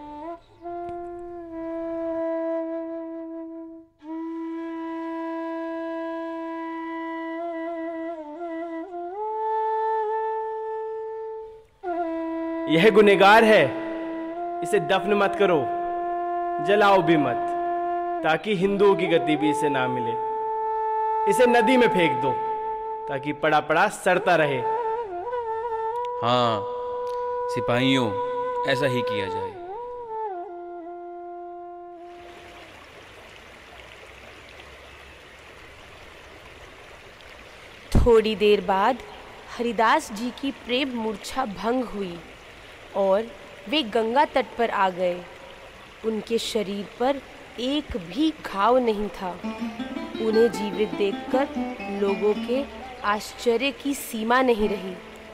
यह गुनहगार है, इसे दफन मत करो, जलाओ भी मत, ताकि हिंदुओं की गति भी इसे ना मिले। इसे नदी में फेंक दो, ताकि पड़ा पड़ा सड़ता रहे। हाँ सिपाहियों, ऐसा ही किया जाए। थोड़ी देर बाद हरिदास जी की प्रेम मूर्छा भंग हुई और वे गंगा तट पर आ गए। उनके शरीर पर एक भी घाव नहीं था। उन्हें जीवित देखकर लोगों के आश्चर्य की सीमा नहीं रही।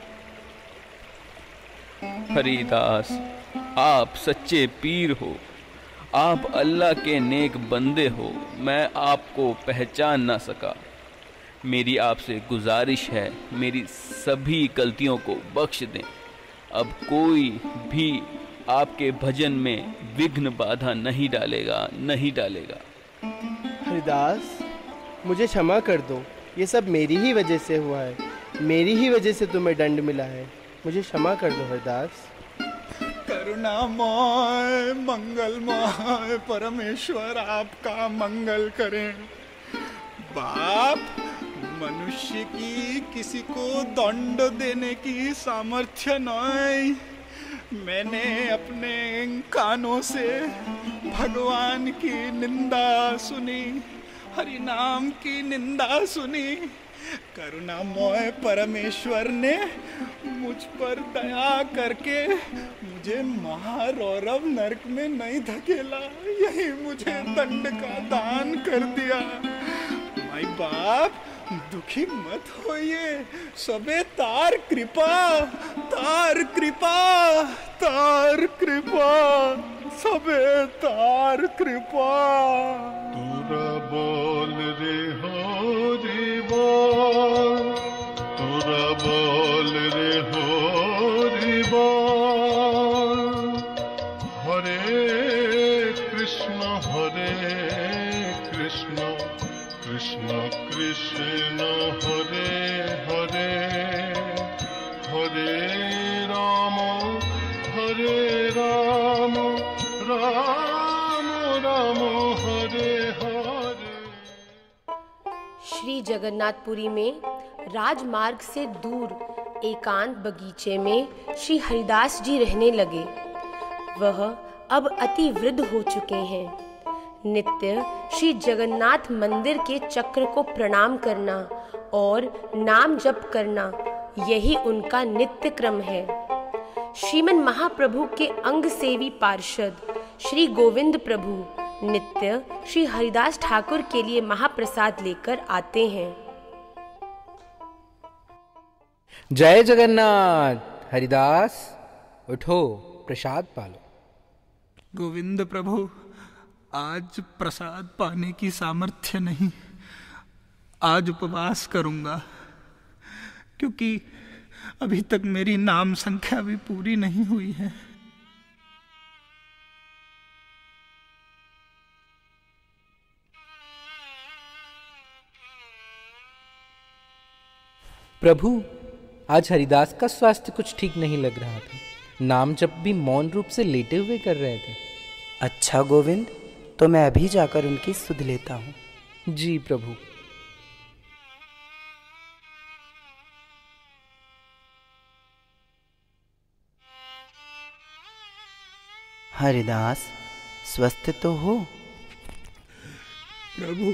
हरिदास, आप सच्चे पीर हो, आप अल्लाह के नेक बंदे हो। मैं आपको पहचान ना सका। मेरी आपसे गुजारिश है, मेरी सभी गलतियों को बख्श दें। अब कोई भी आपके भजन में विघ्न बाधा नहीं डालेगा, नहीं डालेगा। हरिदास, मुझे क्षमा कर दो, ये सब मेरी ही वजह से हुआ है, मेरी ही वजह से तुम्हें दंड मिला है। मुझे क्षमा कर दो हरिदास। करुणामय मंगलमय परमेश्वर आपका मंगल करें। बाप, मनुष्य की किसी को दंड देने की सामर्थ्य नहीं। मैंने अपने कानों से भगवान की निंदा सुनी, हरि नाम की निंदा सुनी। करुणामय परमेश्वर ने मुझ पर दया करके मुझे महारौरव नरक में नहीं धकेला, यही मुझे दंड का दान कर दिया। माई बाप, दुखी मत होइए, सबे तार कृपा, तार कृपा, तार कृपा, सबे तार कृपा। तुरा बोल रे हो रे बोल, तुरा बोल रे हो रे बोल। हरे कृष्ण कृष्ण कृष्ण हरे हरे, हरे राम राम राम हरे हरे। श्री जगन्नाथपुरी में राजमार्ग से दूर एकांत बगीचे में श्री हरिदास जी रहने लगे। वह अब अति वृद्ध हो चुके हैं। नित्य श्री जगन्नाथ मंदिर के चक्र को प्रणाम करना और नाम जप करना, यही उनका नित्य क्रम है। श्रीमन महाप्रभु के अंग सेवी पार्षद श्री गोविंद प्रभु नित्य श्री हरिदास ठाकुर के लिए महाप्रसाद लेकर आते हैं। जय जगन्नाथ। हरिदास, उठो, प्रसाद पालो। गोविंद प्रभु, आज प्रसाद पाने की सामर्थ्य नहीं। आज उपवास करूंगा, क्योंकि अभी तक मेरी नाम संख्या भी पूरी नहीं हुई है। प्रभु, आज हरिदास का स्वास्थ्य कुछ ठीक नहीं लग रहा था। नाम जप भी मौन रूप से लेटे हुए कर रहे थे। अच्छा गोविंद, तो मैं अभी जाकर उनकी सुध लेता हूँ। जी प्रभु। हरिदास, स्वस्थ तो हो? प्रभु,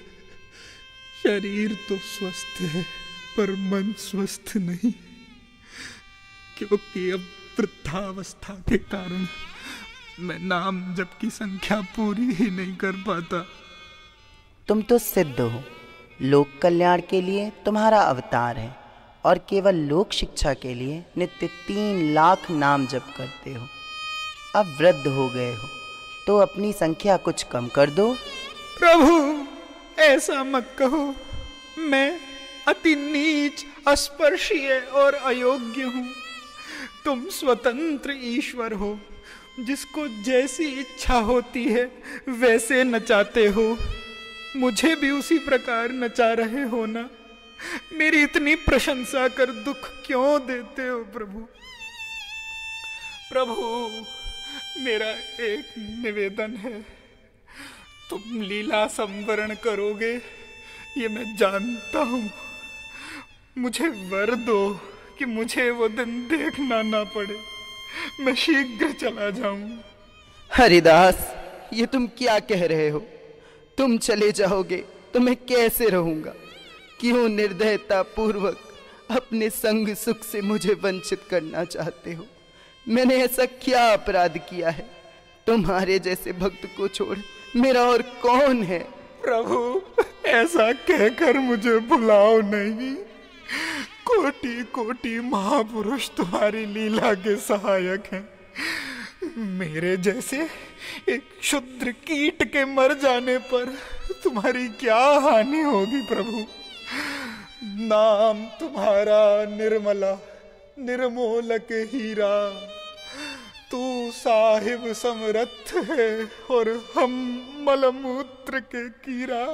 शरीर तो स्वस्थ है पर मन स्वस्थ नहीं, क्योंकि अब वृद्धावस्था के कारण मैं नाम जप की संख्या पूरी ही नहीं कर पाता। तुम तो सिद्ध हो, लोक कल्याण के लिए तुम्हारा अवतार है और केवल लोक शिक्षा के लिए नित्य 3 लाख नाम जप करते हो। अब वृद्ध हो गए हो तो अपनी संख्या कुछ कम कर दो। प्रभु, ऐसा मत कहो। मैं अति नीच, अस्पर्शीय और अयोग्य हूँ। तुम स्वतंत्र ईश्वर हो, जिसको जैसी इच्छा होती है वैसे नचाते हो। मुझे भी उसी प्रकार नचा रहे हो ना। मेरी इतनी प्रशंसा कर दुख क्यों देते हो प्रभु? प्रभु, मेरा एक निवेदन है। तुम लीला संवरण करोगे, ये मैं जानता हूँ। मुझे वर दो कि मुझे वो दिन देखना ना पड़े। मैं शीघ्र चला जाऊं। हरिदास, ये तुम क्या कह रहे हो? तुम चले जाओगे तो मैं कैसे रहूंगा? क्यों निर्दयता पूर्वक अपने संग सुख से मुझे वंचित करना चाहते हो? मैंने ऐसा क्या अपराध किया है? तुम्हारे जैसे भक्त को छोड़ मेरा और कौन है? प्रभु, ऐसा कहकर मुझे भुलाओ नहीं। कोटि कोटि महापुरुष तुम्हारी लीला के सहायक हैं। मेरे जैसे एक क्षुद्र कीट के मर जाने पर तुम्हारी क्या हानि होगी प्रभु। नाम तुम्हारा निर्मला निर्मोलक हीरा, तू साहिब समर्थ है और हम मलमूत्र के कीड़ा।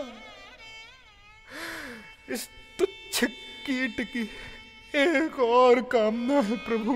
इस तुच्छ कीट की एक और कामना है प्रभु,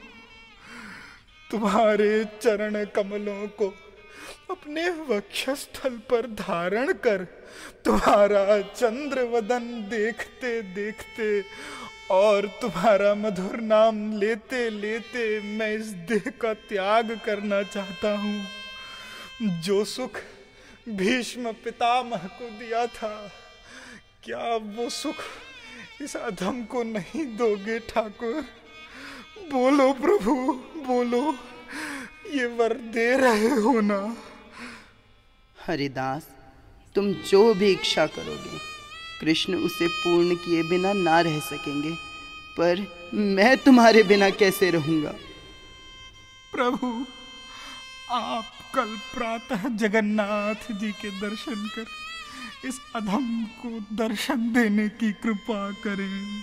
तुम्हारे चरण कमलों को अपने वक्षस्थल पर धारण कर तुम्हारा चंद्र वदन देखते देखते और तुम्हारा मधुर नाम लेते लेते मैं इस देह का त्याग करना चाहता हूँ। जो सुख भीष्म पितामह को दिया था, क्या वो सुख इस अधम को नहीं दोगे ठाकुर? बोलो प्रभु बोलो, ये वर दे रहे हो ना? हरिदास, तुम जो भी इच्छा करोगे कृष्ण उसे पूर्ण किए बिना ना रह सकेंगे, पर मैं तुम्हारे बिना कैसे रहूंगा? प्रभु, आप कल प्रातः जगन्नाथ जी के दर्शन कर इस अधम को दर्शन देने की कृपा करें।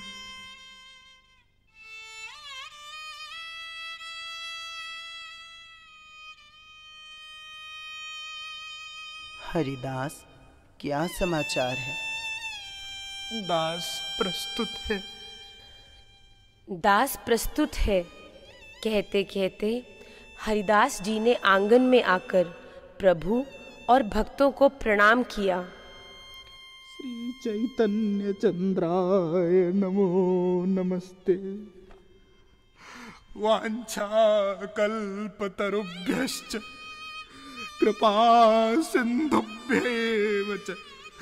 हरिदास, क्या समाचार है? दास प्रस्तुत है। दास प्रस्तुत है कहते कहते हरिदास जी ने आंगन में आकर प्रभु और भक्तों को प्रणाम किया। श्री चैतन्य चंद्राय नमो नमस्ते। वांछा कल्पतरुभ्यश्च कृपा सिंधुभ्येव च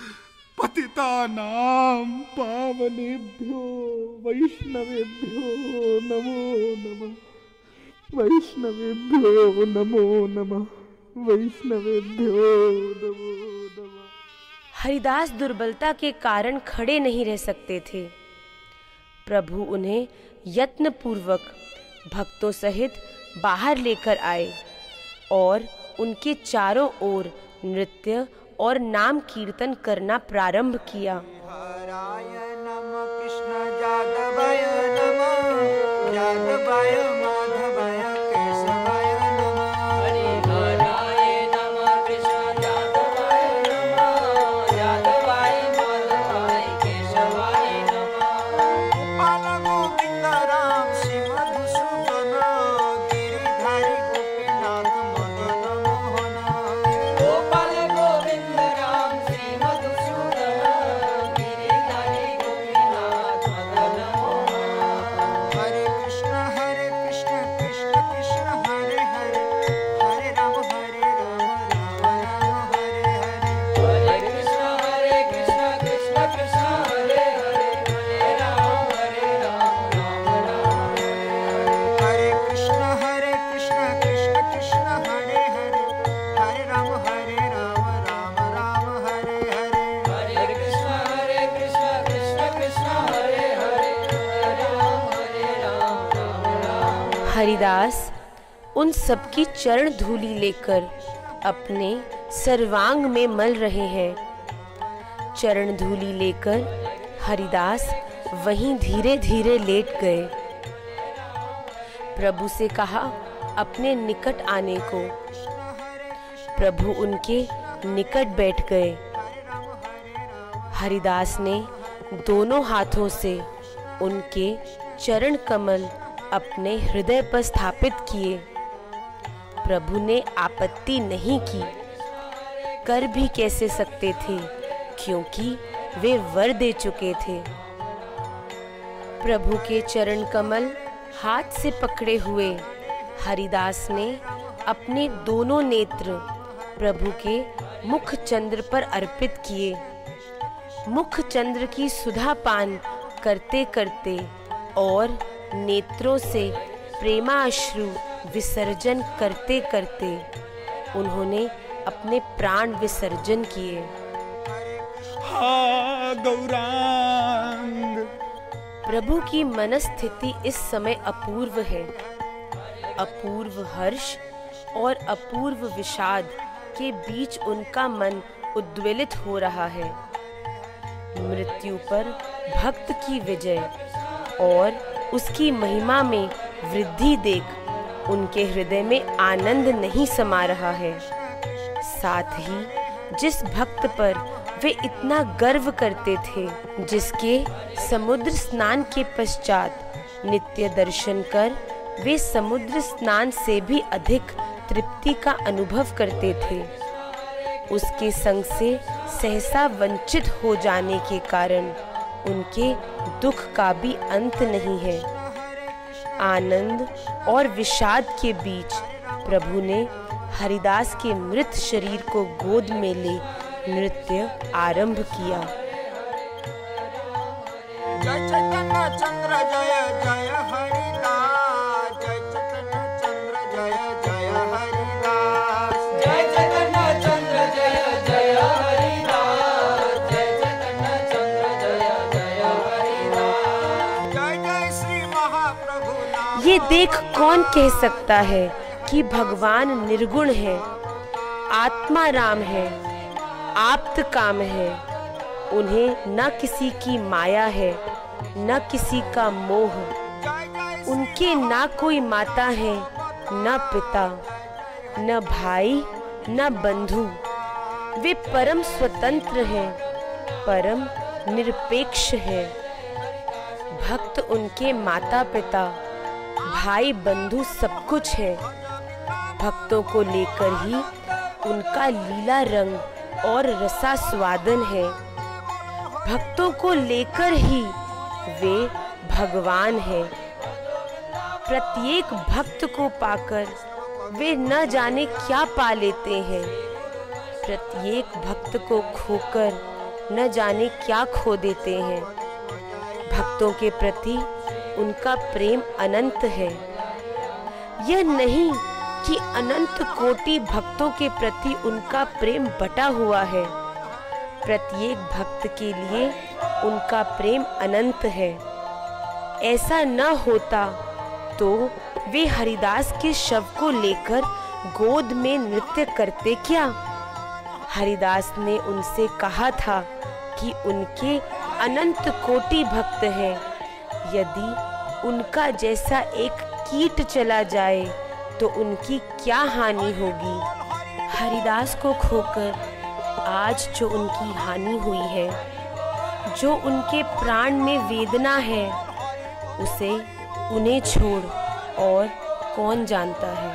पतितानां पावनेभ्यो वैष्णवेभ्यो नमो नमः। वैष्णवेभ्यो नमो नमः। वैष्णवेभ्यो नमो नमः। हरिदास दुर्बलता के कारण खड़े नहीं रह सकते थे। प्रभु उन्हें यत्नपूर्वक भक्तों सहित बाहर लेकर आए और उनके चारों ओर नृत्य और नाम कीर्तन करना प्रारंभ किया। हराय नमः कृष्ण जादवाय नमः, जादवाय माधवाय केशवाय नमः। हरिहराय नमः कृष्ण जादवाय नमः, जादवाय माधवाय केशवाय नमः। गोपाल गोविंद राम श्री मधुसूदन, गिरिधारी गोपीनाथ मदन मोहन। गोपाल गोविंद राम श्री मधुसूदन, गिरिधारी गोपीनाथ मदन मोहन। हरे कृष्ण कृष्ण कृष्ण हरे हरे, हरे राम राम राम हरे हरे। हरे कृष्ण कृष्ण कृष्ण हरे हरे, हरे राम राम राम हरे हरे। हरे कृष्ण कृष्ण कृष्ण हरे हरे, हरे राम राम हरे हरे। हरे कृष्ण कृष्ण कृष्ण हरे हरे, हरे राम राम। हरिदास उन सबकी चरण धूलि लेकर अपने सर्वांग में मल रहे हैं। चरण धूलि लेकर हरिदास वहीं धीरे धीरे लेट गए। प्रभु से कहा अपने निकट आने को। प्रभु उनके निकट बैठ गए। हरिदास ने दोनों हाथों से उनके चरण कमल अपने हृदय पर स्थापित किए। प्रभु ने आपत्ति नहीं की, कर भी कैसे सकते थे क्योंकि वे वर दे चुके थे। प्रभु के चरण कमल हाथ से पकड़े हुए हरिदास ने अपने दोनों नेत्र प्रभु के मुख चंद्र पर अर्पित किए। मुख चंद्र की सुधा पान करते करते और नेत्रों से प्रेमाश्रु विसर्जन करते करते उन्होंने अपने प्राण विसर्जन किए। हा गौरांग प्रभु की मनस्थिति इस समय अपूर्व है। अपूर्व हर्ष और अपूर्व विषाद के बीच उनका मन उद्वेलित हो रहा है। मृत्यु पर भक्त की विजय और उसकी महिमा में वृद्धि देख उनके हृदय में आनंद नहीं समा रहा है। साथ ही जिस भक्त पर वे इतना गर्व करते थे, जिसके समुद्र स्नान के पश्चात नित्य दर्शन कर वे समुद्र स्नान से भी अधिक तृप्ति का अनुभव करते थे, उसके संग से सहसा वंचित हो जाने के कारण उनके दुख का भी अंत नहीं है। आनंद और विषाद के बीच प्रभु ने हरिदास के मृत शरीर को गोद में ले नृत्य आरंभ किया। जय चैतन्य चंद्र जय जय हरिदास, जय चैतन्य चंद्र जय जय हरिदास, जय चैतन्य चंद्र जय जय हरिदास, जय चैतन्य चंद्र जय जय हरिदास, जय जय श्री महाप्रभु। ये देख कौन कह सकता है कि भगवान निर्गुण है, आत्मा राम है, आप्त काम है। उन्हें न किसी की माया है, न किसी का मोह। उनके ना कोई माता है, न पिता, न भाई, न बंधु। वे परम स्वतंत्र हैं, परम निरपेक्ष हैं। भक्त उनके माता पिता, भाई बंधु सब कुछ है। भक्तों को लेकर ही उनका लीला रंग और रसास्वादन है। भक्तों को लेकर ही वे भगवान हैं। प्रत्येक भक्त को पाकर वे न जाने क्या पा लेते हैं। प्रत्येक भक्त को खोकर न जाने क्या खो देते हैं। भक्तों के प्रति उनका प्रेम अनंत है। यह नहीं कि अनंत कोटि भक्तों के प्रति उनका प्रेम बटा हुआ है। प्रत्येक भक्त के लिए उनका प्रेम अनंत है। ऐसा न होता तो वे हरिदास के शव को लेकर गोद में नृत्य करते क्या? हरिदास ने उनसे कहा था कि उनके अनंत कोटि भक्त हैं। यदि उनका जैसा एक कीट चला जाए तो उनकी क्या हानि होगी। हरिदास को खोकर आज जो उनकी हानि हुई है, जो उनके प्राण में वेदना है, उसे उन्हें छोड़ और कौन जानता है।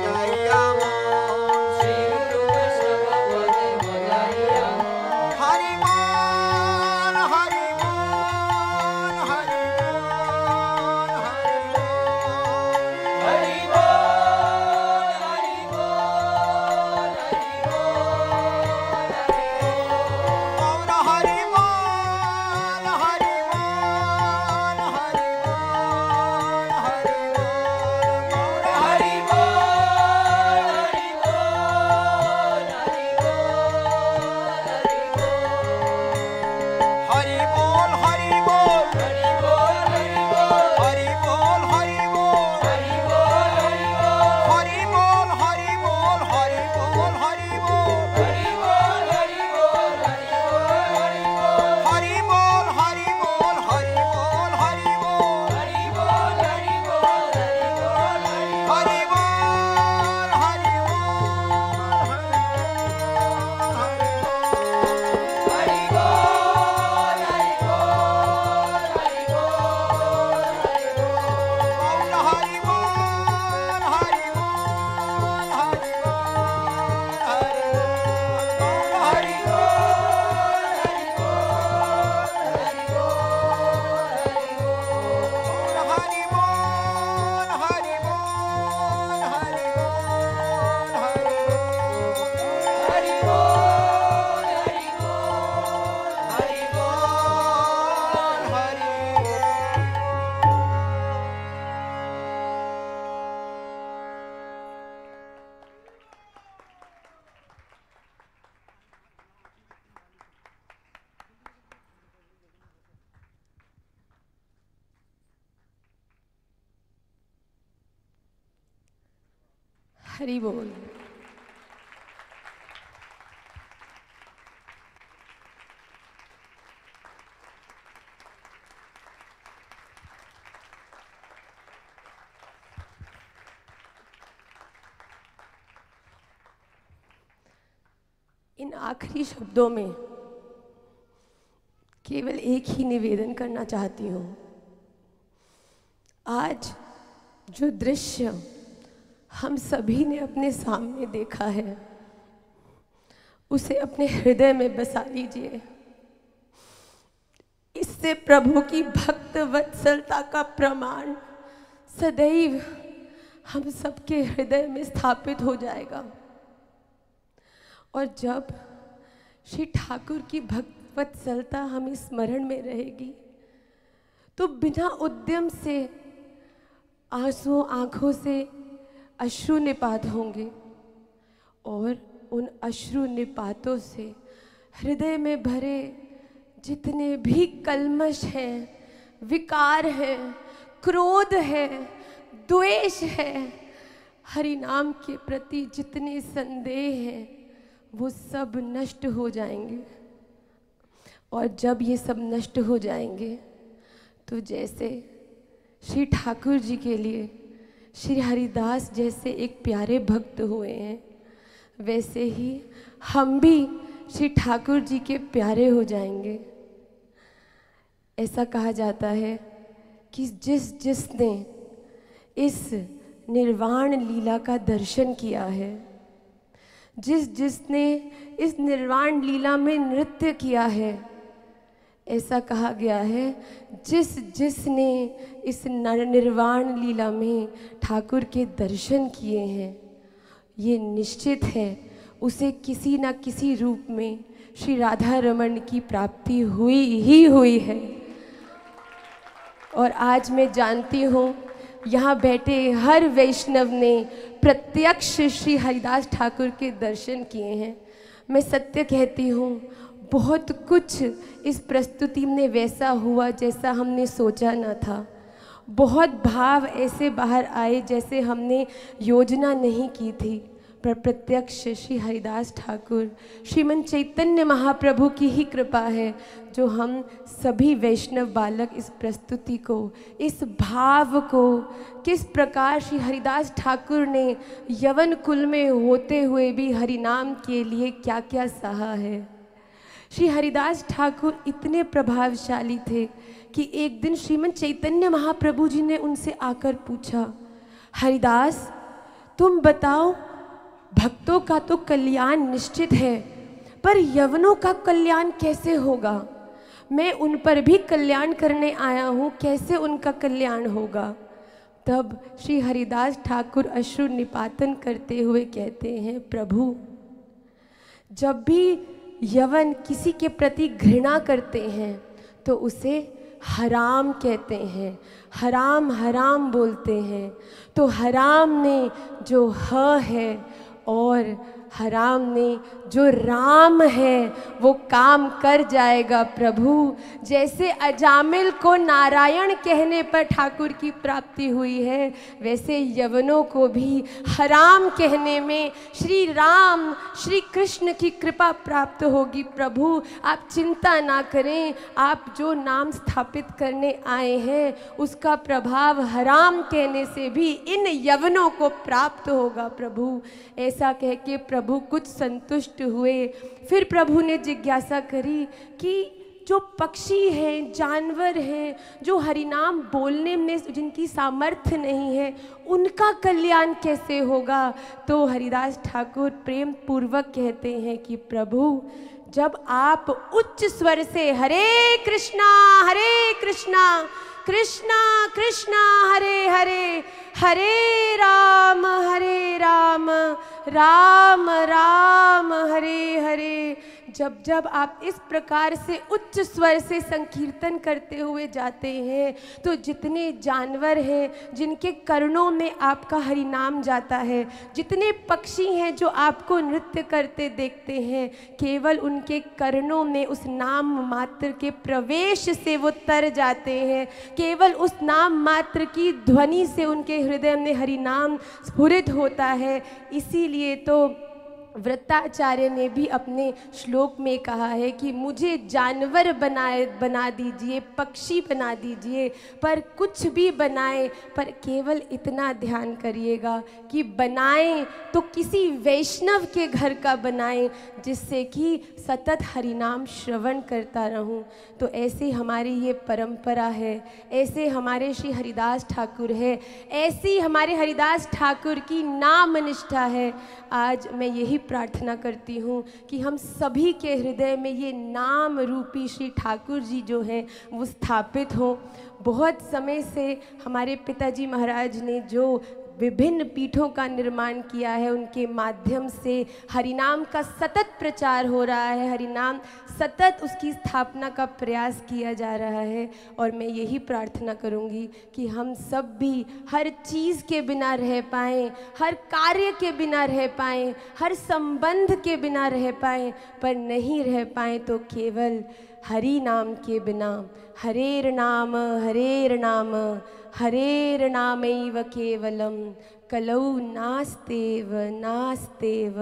हरि हरि बोल। इन आखिरी शब्दों में केवल एक ही निवेदन करना चाहती हूँ। आज जो दृश्य हम सभी ने अपने सामने देखा है, उसे अपने हृदय में बसा लीजिए। इससे प्रभु की भक्त वत्सलता का प्रमाण सदैव हम सबके हृदय में स्थापित हो जाएगा। और जब श्री ठाकुर की भक्त वत्सलता हमें स्मरण में रहेगी, तो बिना उद्यम से आंसुओं आँखों से अश्रु निपात होंगे, और उन अश्रु निपातों से हृदय में भरे जितने भी कल्मश हैं, विकार हैं, क्रोध है, द्वेष है, हरि नाम के प्रति जितने संदेह हैं, वो सब नष्ट हो जाएंगे। और जब ये सब नष्ट हो जाएंगे, तो जैसे श्री ठाकुर जी के लिए श्री हरिदास जैसे एक प्यारे भक्त हुए हैं, वैसे ही हम भी श्री ठाकुर जी के प्यारे हो जाएंगे। ऐसा कहा जाता है कि जिसने इस निर्वाण लीला का दर्शन किया है, जिसने इस निर्वाण लीला में नृत्य किया है, ऐसा कहा गया है जिसने इस निर्वाण लीला में ठाकुर के दर्शन किए हैं, ये निश्चित है उसे किसी न किसी रूप में श्री राधा रमण की प्राप्ति हुई ही हुई है। और आज मैं जानती हूँ यहाँ बैठे हर वैष्णव ने प्रत्यक्ष श्री हरिदास ठाकुर के दर्शन किए हैं। मैं सत्य कहती हूँ, बहुत कुछ इस प्रस्तुति में वैसा हुआ जैसा हमने सोचा न था। बहुत भाव ऐसे बाहर आए जैसे हमने योजना नहीं की थी, पर प्रत्यक्ष श्री हरिदास ठाकुर श्रीमन चैतन्य महाप्रभु की ही कृपा है जो हम सभी वैष्णव बालक इस प्रस्तुति को, इस भाव को किस प्रकार श्री हरिदास ठाकुर ने यवन कुल में होते हुए भी हरिनाम के लिए क्या क्या सहा है। श्री हरिदास ठाकुर इतने प्रभावशाली थे कि एक दिन श्रीमन चैतन्य महाप्रभु जी ने उनसे आकर पूछा, हरिदास तुम बताओ, भक्तों का तो कल्याण निश्चित है, पर यवनों का कल्याण कैसे होगा? मैं उन पर भी कल्याण करने आया हूँ, कैसे उनका कल्याण होगा? तब श्री हरिदास ठाकुर अश्रु निपातन करते हुए कहते हैं, प्रभु जब भी यवन किसी के प्रति घृणा करते हैं तो उसे हराम कहते हैं, हराम हराम बोलते हैं। तो हराम ने जो ह है और हराम ने जो राम है वो काम कर जाएगा प्रभु। जैसे अजामिल को नारायण कहने पर ठाकुर की प्राप्ति हुई है, वैसे यवनों को भी हराम कहने में श्री राम श्री कृष्ण की कृपा प्राप्त होगी। प्रभु आप चिंता ना करें, आप जो नाम स्थापित करने आए हैं उसका प्रभाव हराम कहने से भी इन यवनों को प्राप्त होगा प्रभु। ऐसा कह के प्रभु कुछ संतुष्ट हुए। फिर प्रभु ने जिज्ञासा करी कि जो पक्षी हैं, जानवर हैं, जो हरिनाम बोलने में जिनकी सामर्थ्य नहीं है, उनका कल्याण कैसे होगा? तो हरिदास ठाकुर प्रेम पूर्वक कहते हैं कि प्रभु जब आप उच्च स्वर से हरे कृष्णा कृष्णा कृष्णा हरे हरे, हरे राम राम राम हरे हरे जब जब आप इस प्रकार से उच्च स्वर से संकीर्तन करते हुए जाते हैं तो जितने जानवर हैं जिनके कर्णों में आपका हरि नाम जाता है, जितने पक्षी हैं जो आपको नृत्य करते देखते हैं, केवल उनके कर्णों में उस नाम मात्र के प्रवेश से वो तर जाते हैं। केवल उस नाम मात्र की ध्वनि से उनके हृदय में हरि नाम स्फुरित होता है। इसीलिए तो वृत्ताचार्य ने भी अपने श्लोक में कहा है कि मुझे जानवर बना दीजिए, पक्षी बना दीजिए, पर कुछ भी बनाए पर केवल इतना ध्यान करिएगा कि बनाएं तो किसी वैष्णव के घर का बनाएं, जिससे कि सतत हरिनाम श्रवण करता रहूं। तो ऐसे हमारी ये परंपरा है, ऐसे हमारे श्री हरिदास ठाकुर है, ऐसी हमारे हरिदास ठाकुर की नाम निष्ठा है। आज मैं यही प्रार्थना करती हूँ कि हम सभी के हृदय में ये नाम रूपी श्री ठाकुर जी जो हैं वो स्थापित हों। बहुत समय से हमारे पिताजी महाराज ने जो विभिन्न पीठों का निर्माण किया है, उनके माध्यम से हरिनाम का सतत प्रचार हो रहा है, हरिनाम सतत उसकी स्थापना का प्रयास किया जा रहा है। और मैं यही प्रार्थना करूंगी कि हम सब भी हर चीज़ के बिना रह पाएँ, हर कार्य के बिना रह पाएँ, हर संबंध के बिना रह पाएँ, पर नहीं रह पाएँ तो केवल हरि नाम के बिना। हरेर नाम हरेर नामैव केवलम कलौ नास्तेव नास्तेव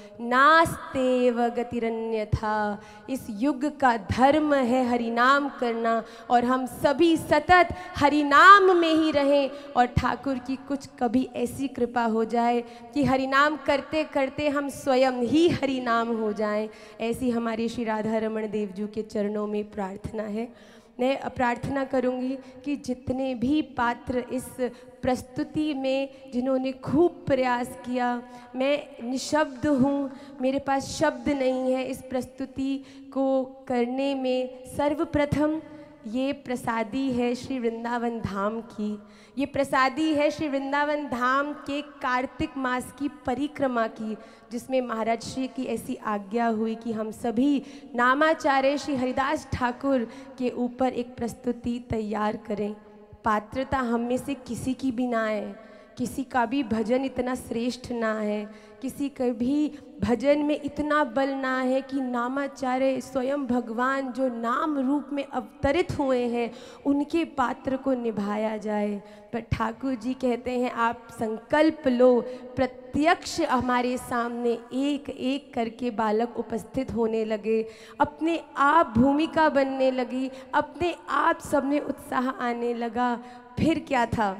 नास्तेव गतिरन्यथा। इस युग का धर्म है हरिनाम करना और हम सभी सतत हरिनाम में ही रहें। और ठाकुर की कुछ कभी ऐसी कृपा हो जाए कि हरिनाम करते करते हम स्वयं ही हरिनाम हो जाएं। ऐसी हमारी श्री राधा रमण देव जी के चरणों में प्रार्थना है। मैं प्रार्थना करूंगी कि जितने भी पात्र इस प्रस्तुति में जिन्होंने खूब प्रयास किया, मैं निशब्द हूँ, मेरे पास शब्द नहीं है इस प्रस्तुति को करने में। सर्वप्रथम ये प्रसादी है श्री वृंदावन धाम की, ये प्रसादी है श्री वृंदावन धाम के कार्तिक मास की परिक्रमा की, जिसमें महाराज श्री की ऐसी आज्ञा हुई कि हम सभी नामाचार्य श्री हरिदास ठाकुर के ऊपर एक प्रस्तुति तैयार करें। पात्रता हम में से किसी की भी ना है, किसी का भी भजन इतना श्रेष्ठ ना है, किसी का भी भजन में इतना बल ना है कि नामाचार्य स्वयं भगवान जो नाम रूप में अवतरित हुए हैं उनके पात्र को निभाया जाए। पर ठाकुर जी कहते हैं आप संकल्प लो, प्रत्यक्ष हमारे सामने एक एक करके बालक उपस्थित होने लगे, अपने आप भूमिका बनने लगी, अपने आप सब में उत्साह आने लगा। फिर क्या था?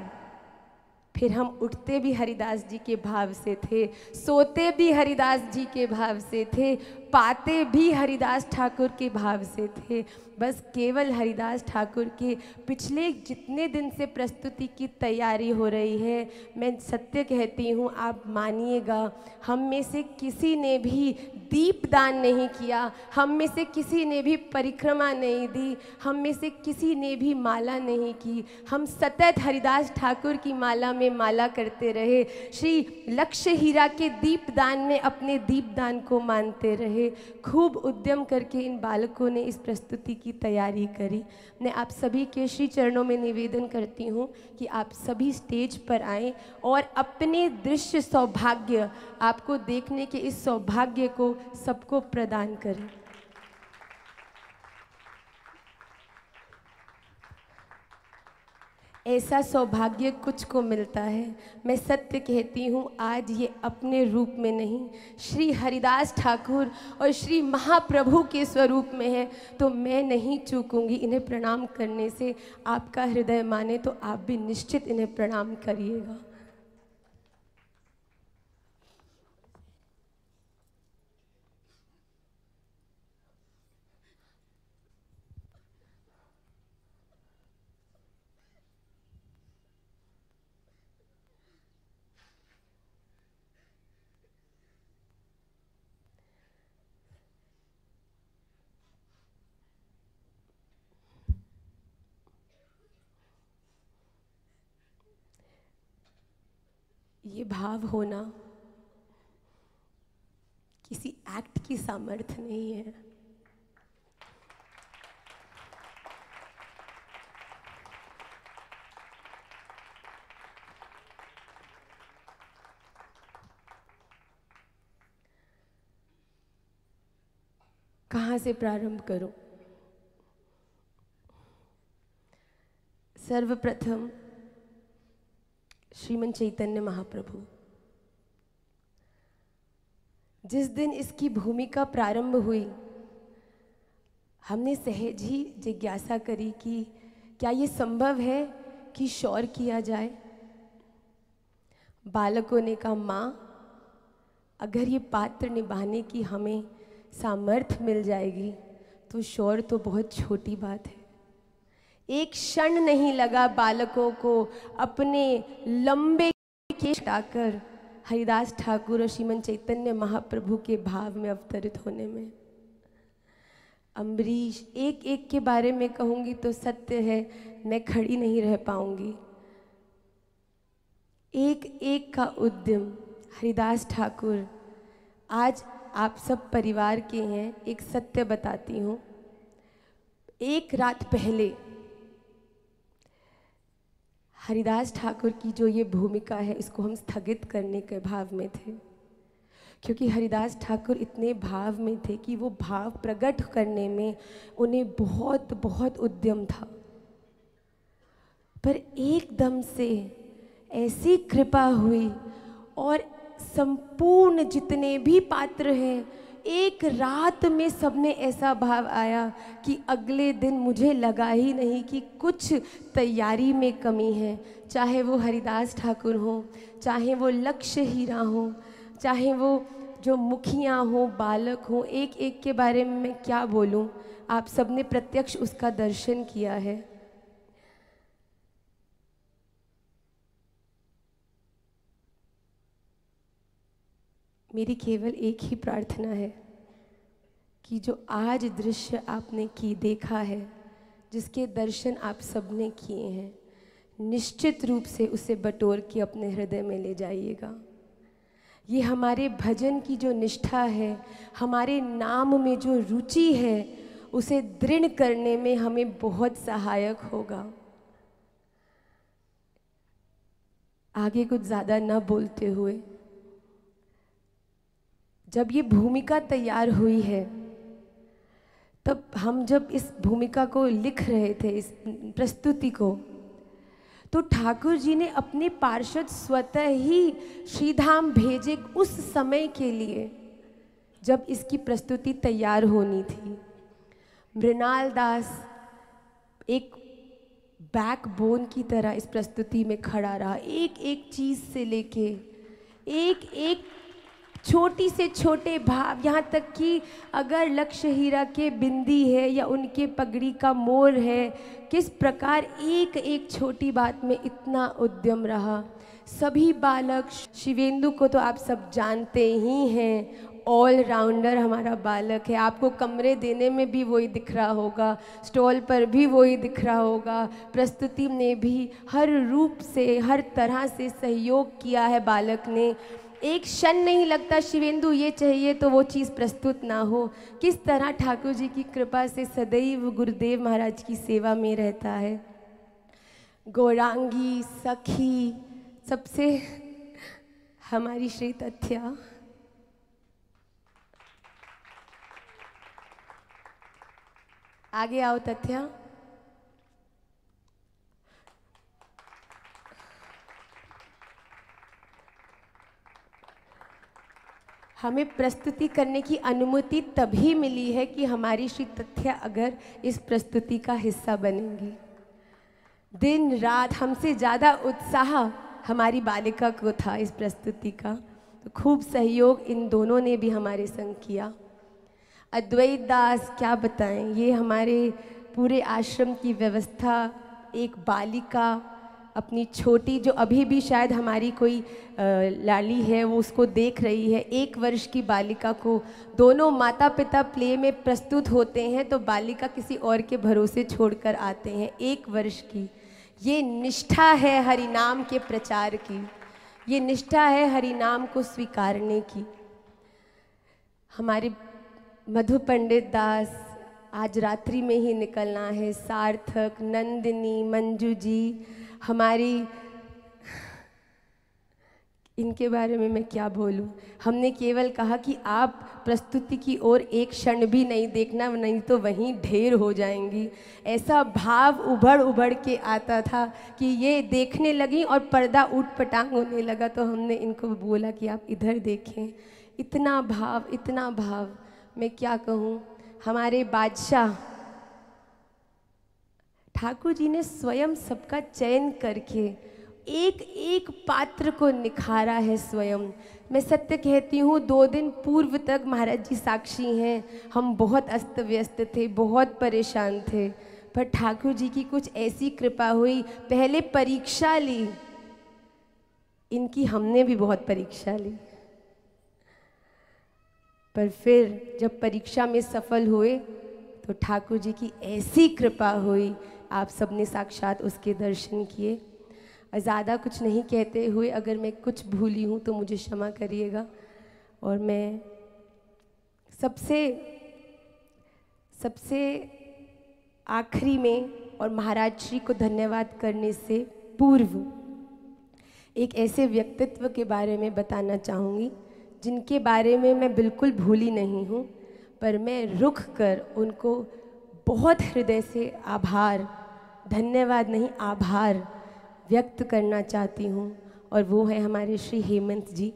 फिर हम उठते भी हरिदास जी के भाव से थे, सोते भी हरिदास जी के भाव से थे, पाते भी हरिदास ठाकुर के भाव से थे। बस केवल हरिदास ठाकुर के पिछले जितने दिन से प्रस्तुति की तैयारी हो रही है, मैं सत्य कहती हूँ, आप मानिएगा, हम में से किसी ने भी दीपदान नहीं किया, हम में से किसी ने भी परिक्रमा नहीं दी, हम में से किसी ने भी माला नहीं की। हम सतत हरिदास ठाकुर की माला में माला करते रहे, श्री लक्ष्य हीरा के दीपदान में अपने दीपदान को मानते रहे। खूब उद्यम करके इन बालकों ने इस प्रस्तुति की तैयारी करी। मैं आप सभी के श्री चरणों में निवेदन करती हूँ कि आप सभी स्टेज पर आएं और अपने दृश्य सौभाग्य, आपको देखने के इस सौभाग्य को सबको प्रदान करें। ऐसा सौभाग्य कुछ को मिलता है। मैं सत्य कहती हूँ, आज ये अपने रूप में नहीं, श्री हरिदास ठाकुर और श्री महाप्रभु के स्वरूप में है, तो मैं नहीं चूकूंगी इन्हें प्रणाम करने से। आपका हृदय माने तो आप भी निश्चित इन्हें प्रणाम करिएगा। ये भाव होना किसी एक्ट की सामर्थ्य नहीं है, कहाँ से प्रारंभ करूं? सर्वप्रथम श्रीमन चैतन्य महाप्रभु। जिस दिन इसकी भूमिका प्रारंभ हुई, हमने सहज ही जिज्ञासा करी कि क्या ये संभव है कि शौर किया जाए। बालकों ने कहा, माँ, अगर ये पात्र निभाने की हमें सामर्थ्य मिल जाएगी तो शौर तो बहुत छोटी बात है। एक क्षण नहीं लगा बालकों को अपने लंबे केश हटाकर हरिदास ठाकुर और श्रीमन चैतन्य महाप्रभु के भाव में अवतरित होने में। अम्बरीश, एक एक के बारे में कहूँगी तो सत्य है, मैं खड़ी नहीं रह पाऊँगी। एक एक का उद्यम हरिदास ठाकुर, आज आप सब परिवार के हैं। एक सत्य बताती हूँ, एक रात पहले हरिदास ठाकुर की जो ये भूमिका है, इसको हम स्थगित करने के भाव में थे, क्योंकि हरिदास ठाकुर इतने भाव में थे कि वो भाव प्रकट करने में उन्हें बहुत बहुत उद्यम था। पर एकदम से ऐसी कृपा हुई और संपूर्ण जितने भी पात्र हैं, एक रात में सबने ऐसा भाव आया कि अगले दिन मुझे लगा ही नहीं कि कुछ तैयारी में कमी है। चाहे वो हरिदास ठाकुर हो, चाहे वो लक्ष्य हीरा हो, चाहे वो जो मुखिया हो, बालक हो, एक एक के बारे में मैं क्या बोलूं। आप सबने प्रत्यक्ष उसका दर्शन किया है। मेरी केवल एक ही प्रार्थना है कि जो आज दृश्य आपने देखा है, जिसके दर्शन आप सबने किए हैं, निश्चित रूप से उसे बटोर के अपने हृदय में ले जाइएगा। ये हमारे भजन की जो निष्ठा है, हमारे नाम में जो रुचि है, उसे दृढ़ करने में हमें बहुत सहायक होगा। आगे कुछ ज़्यादा न बोलते हुए, जब ये भूमिका तैयार हुई है, तब हम जब इस भूमिका को लिख रहे थे, इस प्रस्तुति को, तो ठाकुर जी ने अपने पार्षद स्वतः ही श्रीधाम भेजे उस समय के लिए जब इसकी प्रस्तुति तैयार होनी थी। मृणाल दास एक बैकबोन की तरह इस प्रस्तुति में खड़ा रहा, एक एक चीज़ से लेके एक एक छोटी से छोटे भाव, यहाँ तक कि अगर लक्ष्य हीरा के बिंदी है या उनके पगड़ी का मोर है, किस प्रकार एक एक छोटी बात में इतना उद्यम रहा। सभी बालक, शिवेंदु को तो आप सब जानते ही हैं, ऑल राउंडर हमारा बालक है। आपको कमरे देने में भी वही दिख रहा होगा, स्टॉल पर भी वही दिख रहा होगा, प्रस्तुति में भी हर रूप से, हर तरह से सहयोग किया है बालक ने। एक क्षण नहीं लगता शिवेंदु ये चाहिए तो वो चीज़ प्रस्तुत ना हो। किस तरह ठाकुर जी की कृपा से सदैव गुरुदेव महाराज की सेवा में रहता है। गौरांगी, सखी, सबसे हमारी श्री तथ्या, आगे आओ तथ्या। हमें प्रस्तुति करने की अनुमति तभी मिली है कि हमारी श्री तथ्या अगर इस प्रस्तुति का हिस्सा बनेंगी। दिन रात हमसे ज़्यादा उत्साह हमारी बालिका को था इस प्रस्तुति का, तो खूब सहयोग इन दोनों ने भी हमारे संग किया। अद्वैत दास, क्या बताएं, ये हमारे पूरे आश्रम की व्यवस्था, एक बालिका अपनी छोटी, जो अभी भी शायद हमारी कोई लाली है वो उसको देख रही है, 1 वर्ष की बालिका को दोनों माता पिता प्ले में प्रस्तुत होते हैं तो बालिका किसी और के भरोसे छोड़कर आते हैं। 1 वर्ष की ये निष्ठा है हरिनाम के प्रचार की, ये निष्ठा है हरिनाम को स्वीकारने की। हमारे मधु पंडित दास, आज रात्रि में ही निकलना है। सार्थक, नंदिनी, मंजू जी, हमारी इनके बारे में मैं क्या बोलूं। हमने केवल कहा कि आप प्रस्तुति की ओर एक क्षण भी नहीं देखना, नहीं तो वहीं ढेर हो जाएंगी। ऐसा भाव उभड़ के आता था कि ये देखने लगी और पर्दा ऊट पटांग होने लगा। तो हमने इनको बोला कि आप इधर देखें। इतना भाव मैं क्या कहूँ। हमारे बादशाह ठाकुर जी ने स्वयं सबका चयन करके एक एक पात्र को निखारा है स्वयं। मैं सत्य कहती हूँ, 2 दिन पूर्व तक महाराज जी साक्षी हैं, हम बहुत अस्त व्यस्त थे, बहुत परेशान थे, पर ठाकुर जी की कुछ ऐसी कृपा हुई। पहले परीक्षा ली इनकी, हमने भी बहुत परीक्षा ली, पर फिर जब परीक्षा में सफल हुए तो ठाकुर जी की ऐसी कृपा हुई, आप सबने साक्षात उसके दर्शन किए। ज़्यादा कुछ नहीं कहते हुए अगर मैं कुछ भूली हूँ तो मुझे क्षमा करिएगा। और मैं सबसे आखिरी में और महाराज श्री को धन्यवाद करने से पूर्व एक ऐसे व्यक्तित्व के बारे में बताना चाहूँगी जिनके बारे में मैं बिल्कुल भूली नहीं हूँ, पर मैं रुक कर उनको बहुत हृदय से आभार, धन्यवाद नहीं आभार व्यक्त करना चाहती हूँ। और वो है हमारे श्री हेमंत जी।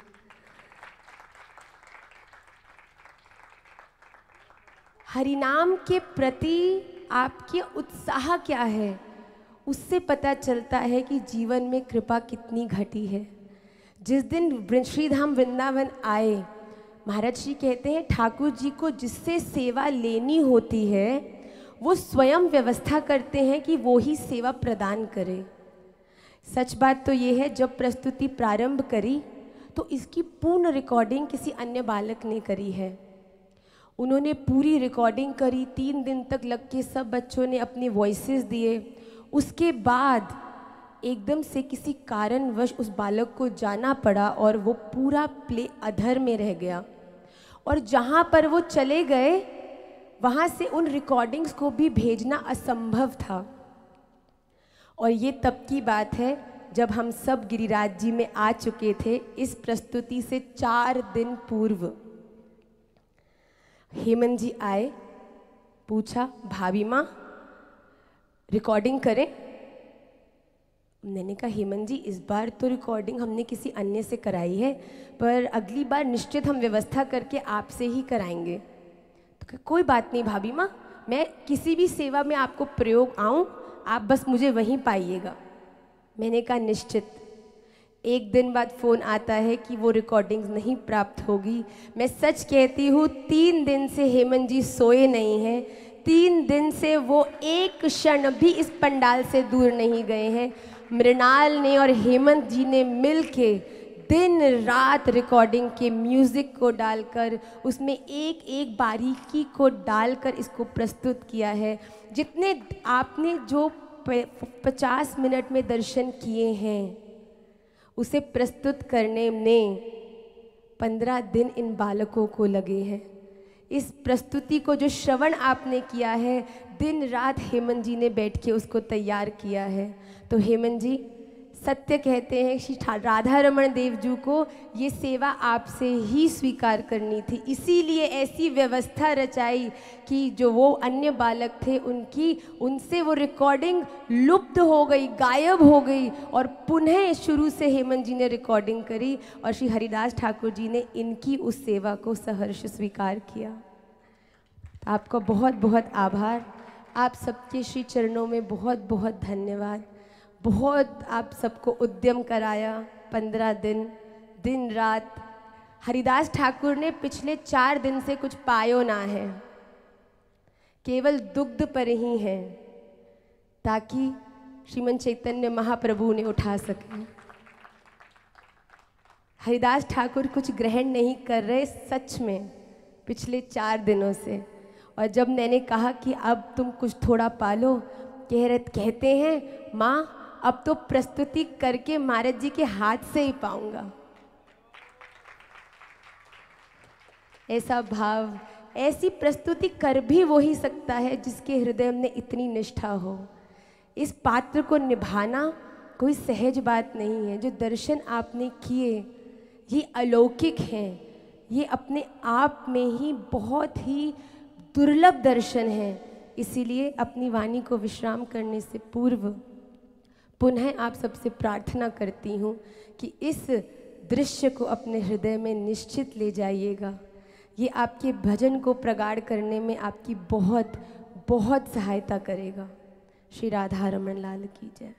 हरिनाम के प्रति आपके उत्साह क्या है, उससे पता चलता है कि जीवन में कृपा कितनी घटी है। जिस दिन श्रीधाम वृंदावन आए, महाराज जी कहते हैं ठाकुर जी को जिससे सेवा लेनी होती है वो स्वयं व्यवस्था करते हैं कि वो ही सेवा प्रदान करे। सच बात तो ये है, जब प्रस्तुति प्रारंभ करी तो इसकी पूर्ण रिकॉर्डिंग किसी अन्य बालक ने करी है। उन्होंने पूरी रिकॉर्डिंग करी, 3 दिन तक लग के सब बच्चों ने अपने वॉइसेस दिए। उसके बाद एकदम से किसी कारणवश उस बालक को जाना पड़ा और वो पूरा प्ले अधर में रह गया। और जहाँ पर वो चले गए वहाँ से उन रिकॉर्डिंग्स को भी भेजना असंभव था। और ये तब की बात है जब हम सब गिरिराज जी में आ चुके थे। इस प्रस्तुति से 4 दिन पूर्व हेमंत जी आए, पूछा भाभी माँ रिकॉर्डिंग करें। मैंने कहा हेमंत जी इस बार तो रिकॉर्डिंग हमने किसी अन्य से कराई है, पर अगली बार निश्चित हम व्यवस्था करके आपसे ही कराएंगे। तो कोई बात नहीं भाभी माँ, मैं किसी भी सेवा में आपको प्रयोग आऊँ, आप बस मुझे वहीं पाइएगा। मैंने कहा निश्चित। 1 दिन बाद फ़ोन आता है कि वो रिकॉर्डिंग्स नहीं प्राप्त होगी। मैं सच कहती हूँ 3 दिन से हेमंत जी सोए नहीं हैं, 3 दिन से वो एक क्षण भी इस पंडाल से दूर नहीं गए हैं। मृणाल ने और हेमंत जी ने मिलके दिन रात रिकॉर्डिंग के म्यूज़िक को डालकर, उसमें एक एक बारीकी को डालकर इसको प्रस्तुत किया है। जितने आपने जो 50 मिनट में दर्शन किए हैं उसे प्रस्तुत करने में 15 दिन इन बालकों को लगे हैं। इस प्रस्तुति को जो श्रवण आपने किया है, दिन रात हेमंत जी ने बैठ के उसको तैयार किया है। तो हेमंत जी सत्य कहते हैं श्री राधा रमण देव जी को ये सेवा आपसे ही स्वीकार करनी थी, इसीलिए ऐसी व्यवस्था रचाई कि जो वो अन्य बालक थे उनसे वो रिकॉर्डिंग लुप्त हो गई, गायब हो गई, और पुनः शुरू से हेमंत जी ने रिकॉर्डिंग करी और श्री हरिदास ठाकुर जी ने इनकी उस सेवा को सहर्ष स्वीकार किया। आपका बहुत बहुत आभार। आप सबके श्री चरणों में बहुत बहुत धन्यवाद। बहुत आप सबको उद्यम कराया। 15 दिन दिन रात हरिदास ठाकुर ने पिछले 4 दिन से कुछ पायो ना है, केवल दुग्ध पर ही है, ताकि श्रीमन चैतन्य महाप्रभु ने उठा सके। हरिदास ठाकुर कुछ ग्रहण नहीं कर रहे सच में पिछले 4 दिनों से। और जब मैंने कहा कि अब तुम कुछ थोड़ा पालो, कहते हैं माँ अब तो प्रस्तुति करके महाराज जी के हाथ से ही पाऊंगा। ऐसा भाव, ऐसी प्रस्तुति कर भी वो ही सकता है जिसके हृदय में इतनी निष्ठा हो। इस पात्र को निभाना कोई सहज बात नहीं है। जो दर्शन आपने किए ये अलौकिक हैं, ये अपने आप में ही बहुत ही दुर्लभ दर्शन हैं। इसीलिए अपनी वाणी को विश्राम करने से पूर्व पुनः आप सबसे प्रार्थना करती हूँ कि इस दृश्य को अपने हृदय में निश्चित ले जाइएगा। ये आपके भजन को प्रगाढ़ करने में आपकी बहुत बहुत सहायता करेगा। श्री राधा रमन लाल की जय।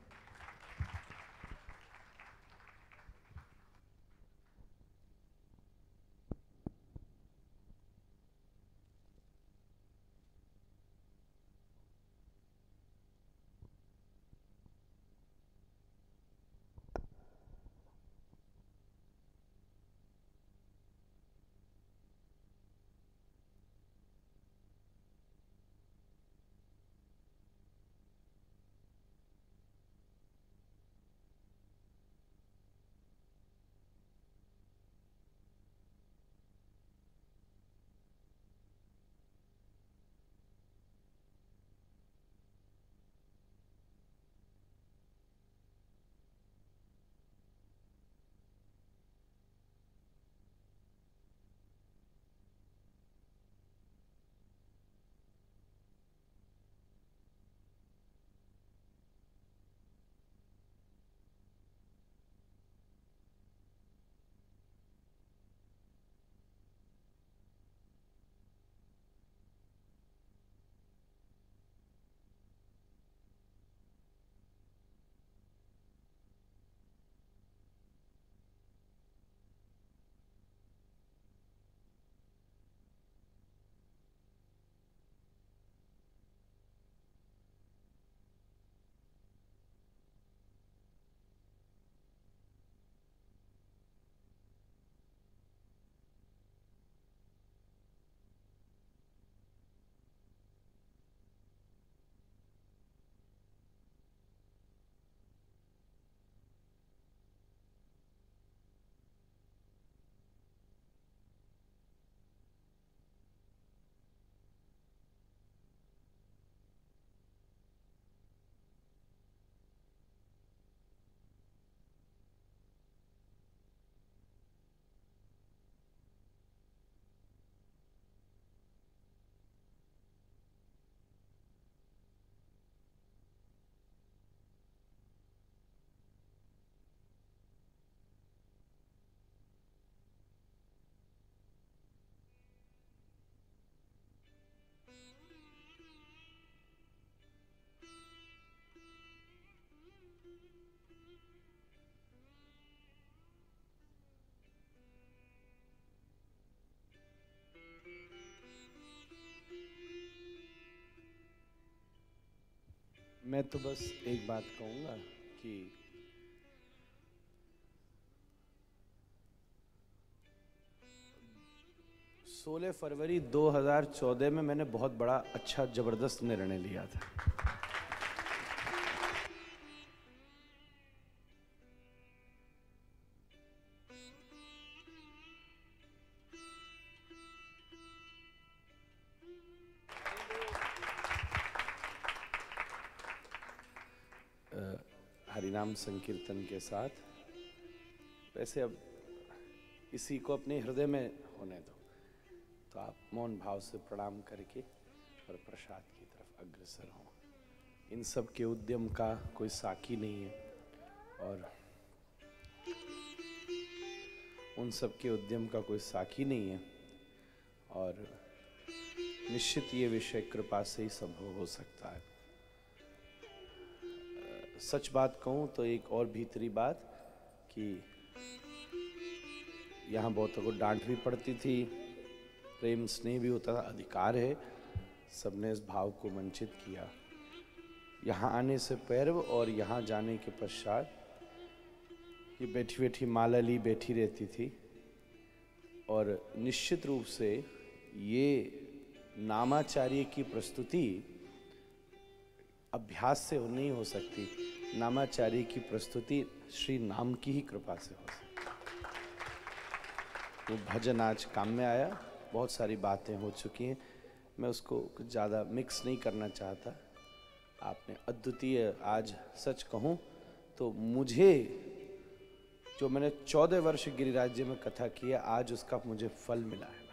मैं तो बस एक बात कहूँगा कि 16 फरवरी 2014 में मैंने बहुत बड़ा अच्छा जबरदस्त निर्णय लिया था। हरिनाम संकीर्तन के साथ, वैसे अब इसी को अपने हृदय में होने दो, तो आप मौन भाव से प्रणाम करके और प्रसाद की तरफ अग्रसर हों। इन सब के उद्यम का कोई साकी नहीं है और उन सब के उद्यम का कोई साकी नहीं है और निश्चित ये विषय कृपा से ही संभव हो सकता है। सच बात कहूँ तो एक और भीतरी बात कि यहाँ बहुतों को डांट भी पड़ती थी, प्रेम स्नेह भी होता था, अधिकार है, सबने इस भाव को वंचित किया। यहाँ आने से पूर्व और यहाँ जाने के पश्चात ये बैठी बैठी माला ली बैठी रहती थी और निश्चित रूप से ये नामाचार्य की प्रस्तुति अभ्यास से नहीं हो सकती, नामाचार्य की प्रस्तुति श्री नाम की ही कृपा से हो सकती। वो भजन आज काम में आया, बहुत सारी बातें हो चुकी हैं, मैं उसको कुछ ज़्यादा मिक्स नहीं करना चाहता। आपने अद्वितीय, आज सच कहूँ तो मुझे जो मैंने 14 वर्ष गिरिराज्य में कथा की है, आज उसका मुझे फल मिला है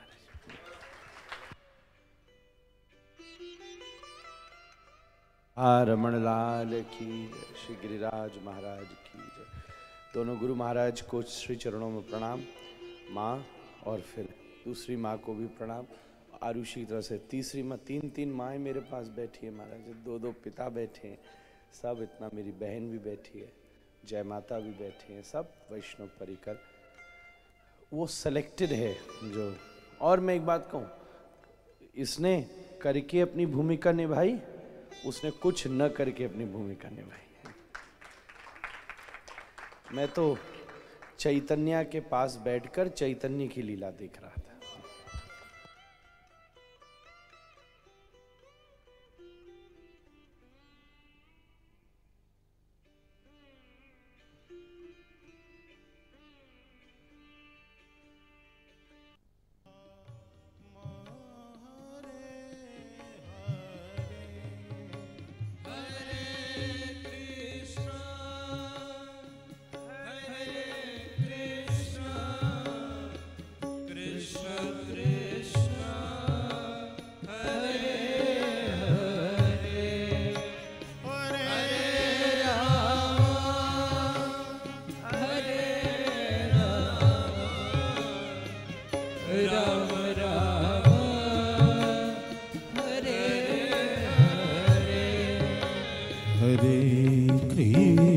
महाराज। रमण लाल की जय, श्री गिरिराज महाराज की जय। दोनों गुरु महाराज को श्री चरणों में प्रणाम, माँ और फिर दूसरी माँ को भी प्रणाम। आरुषि की तरफ से तीसरी माँ, तीन माएँ मेरे पास बैठी है महाराज, दो पिता बैठे हैं, सब इतना, मेरी बहन भी बैठी है, जय माता भी बैठी हैं, सब वैष्णव परिकर। वो सेलेक्टेड है जो। और मैं एक बात कहूँ, इसने करके अपनी भूमिका निभाई, उसने कुछ न करके अपनी भूमिका निभाई। मैं तो चैतन्य के पास बैठकर चैतन्य की लीला देख रहा था। Hare Krishna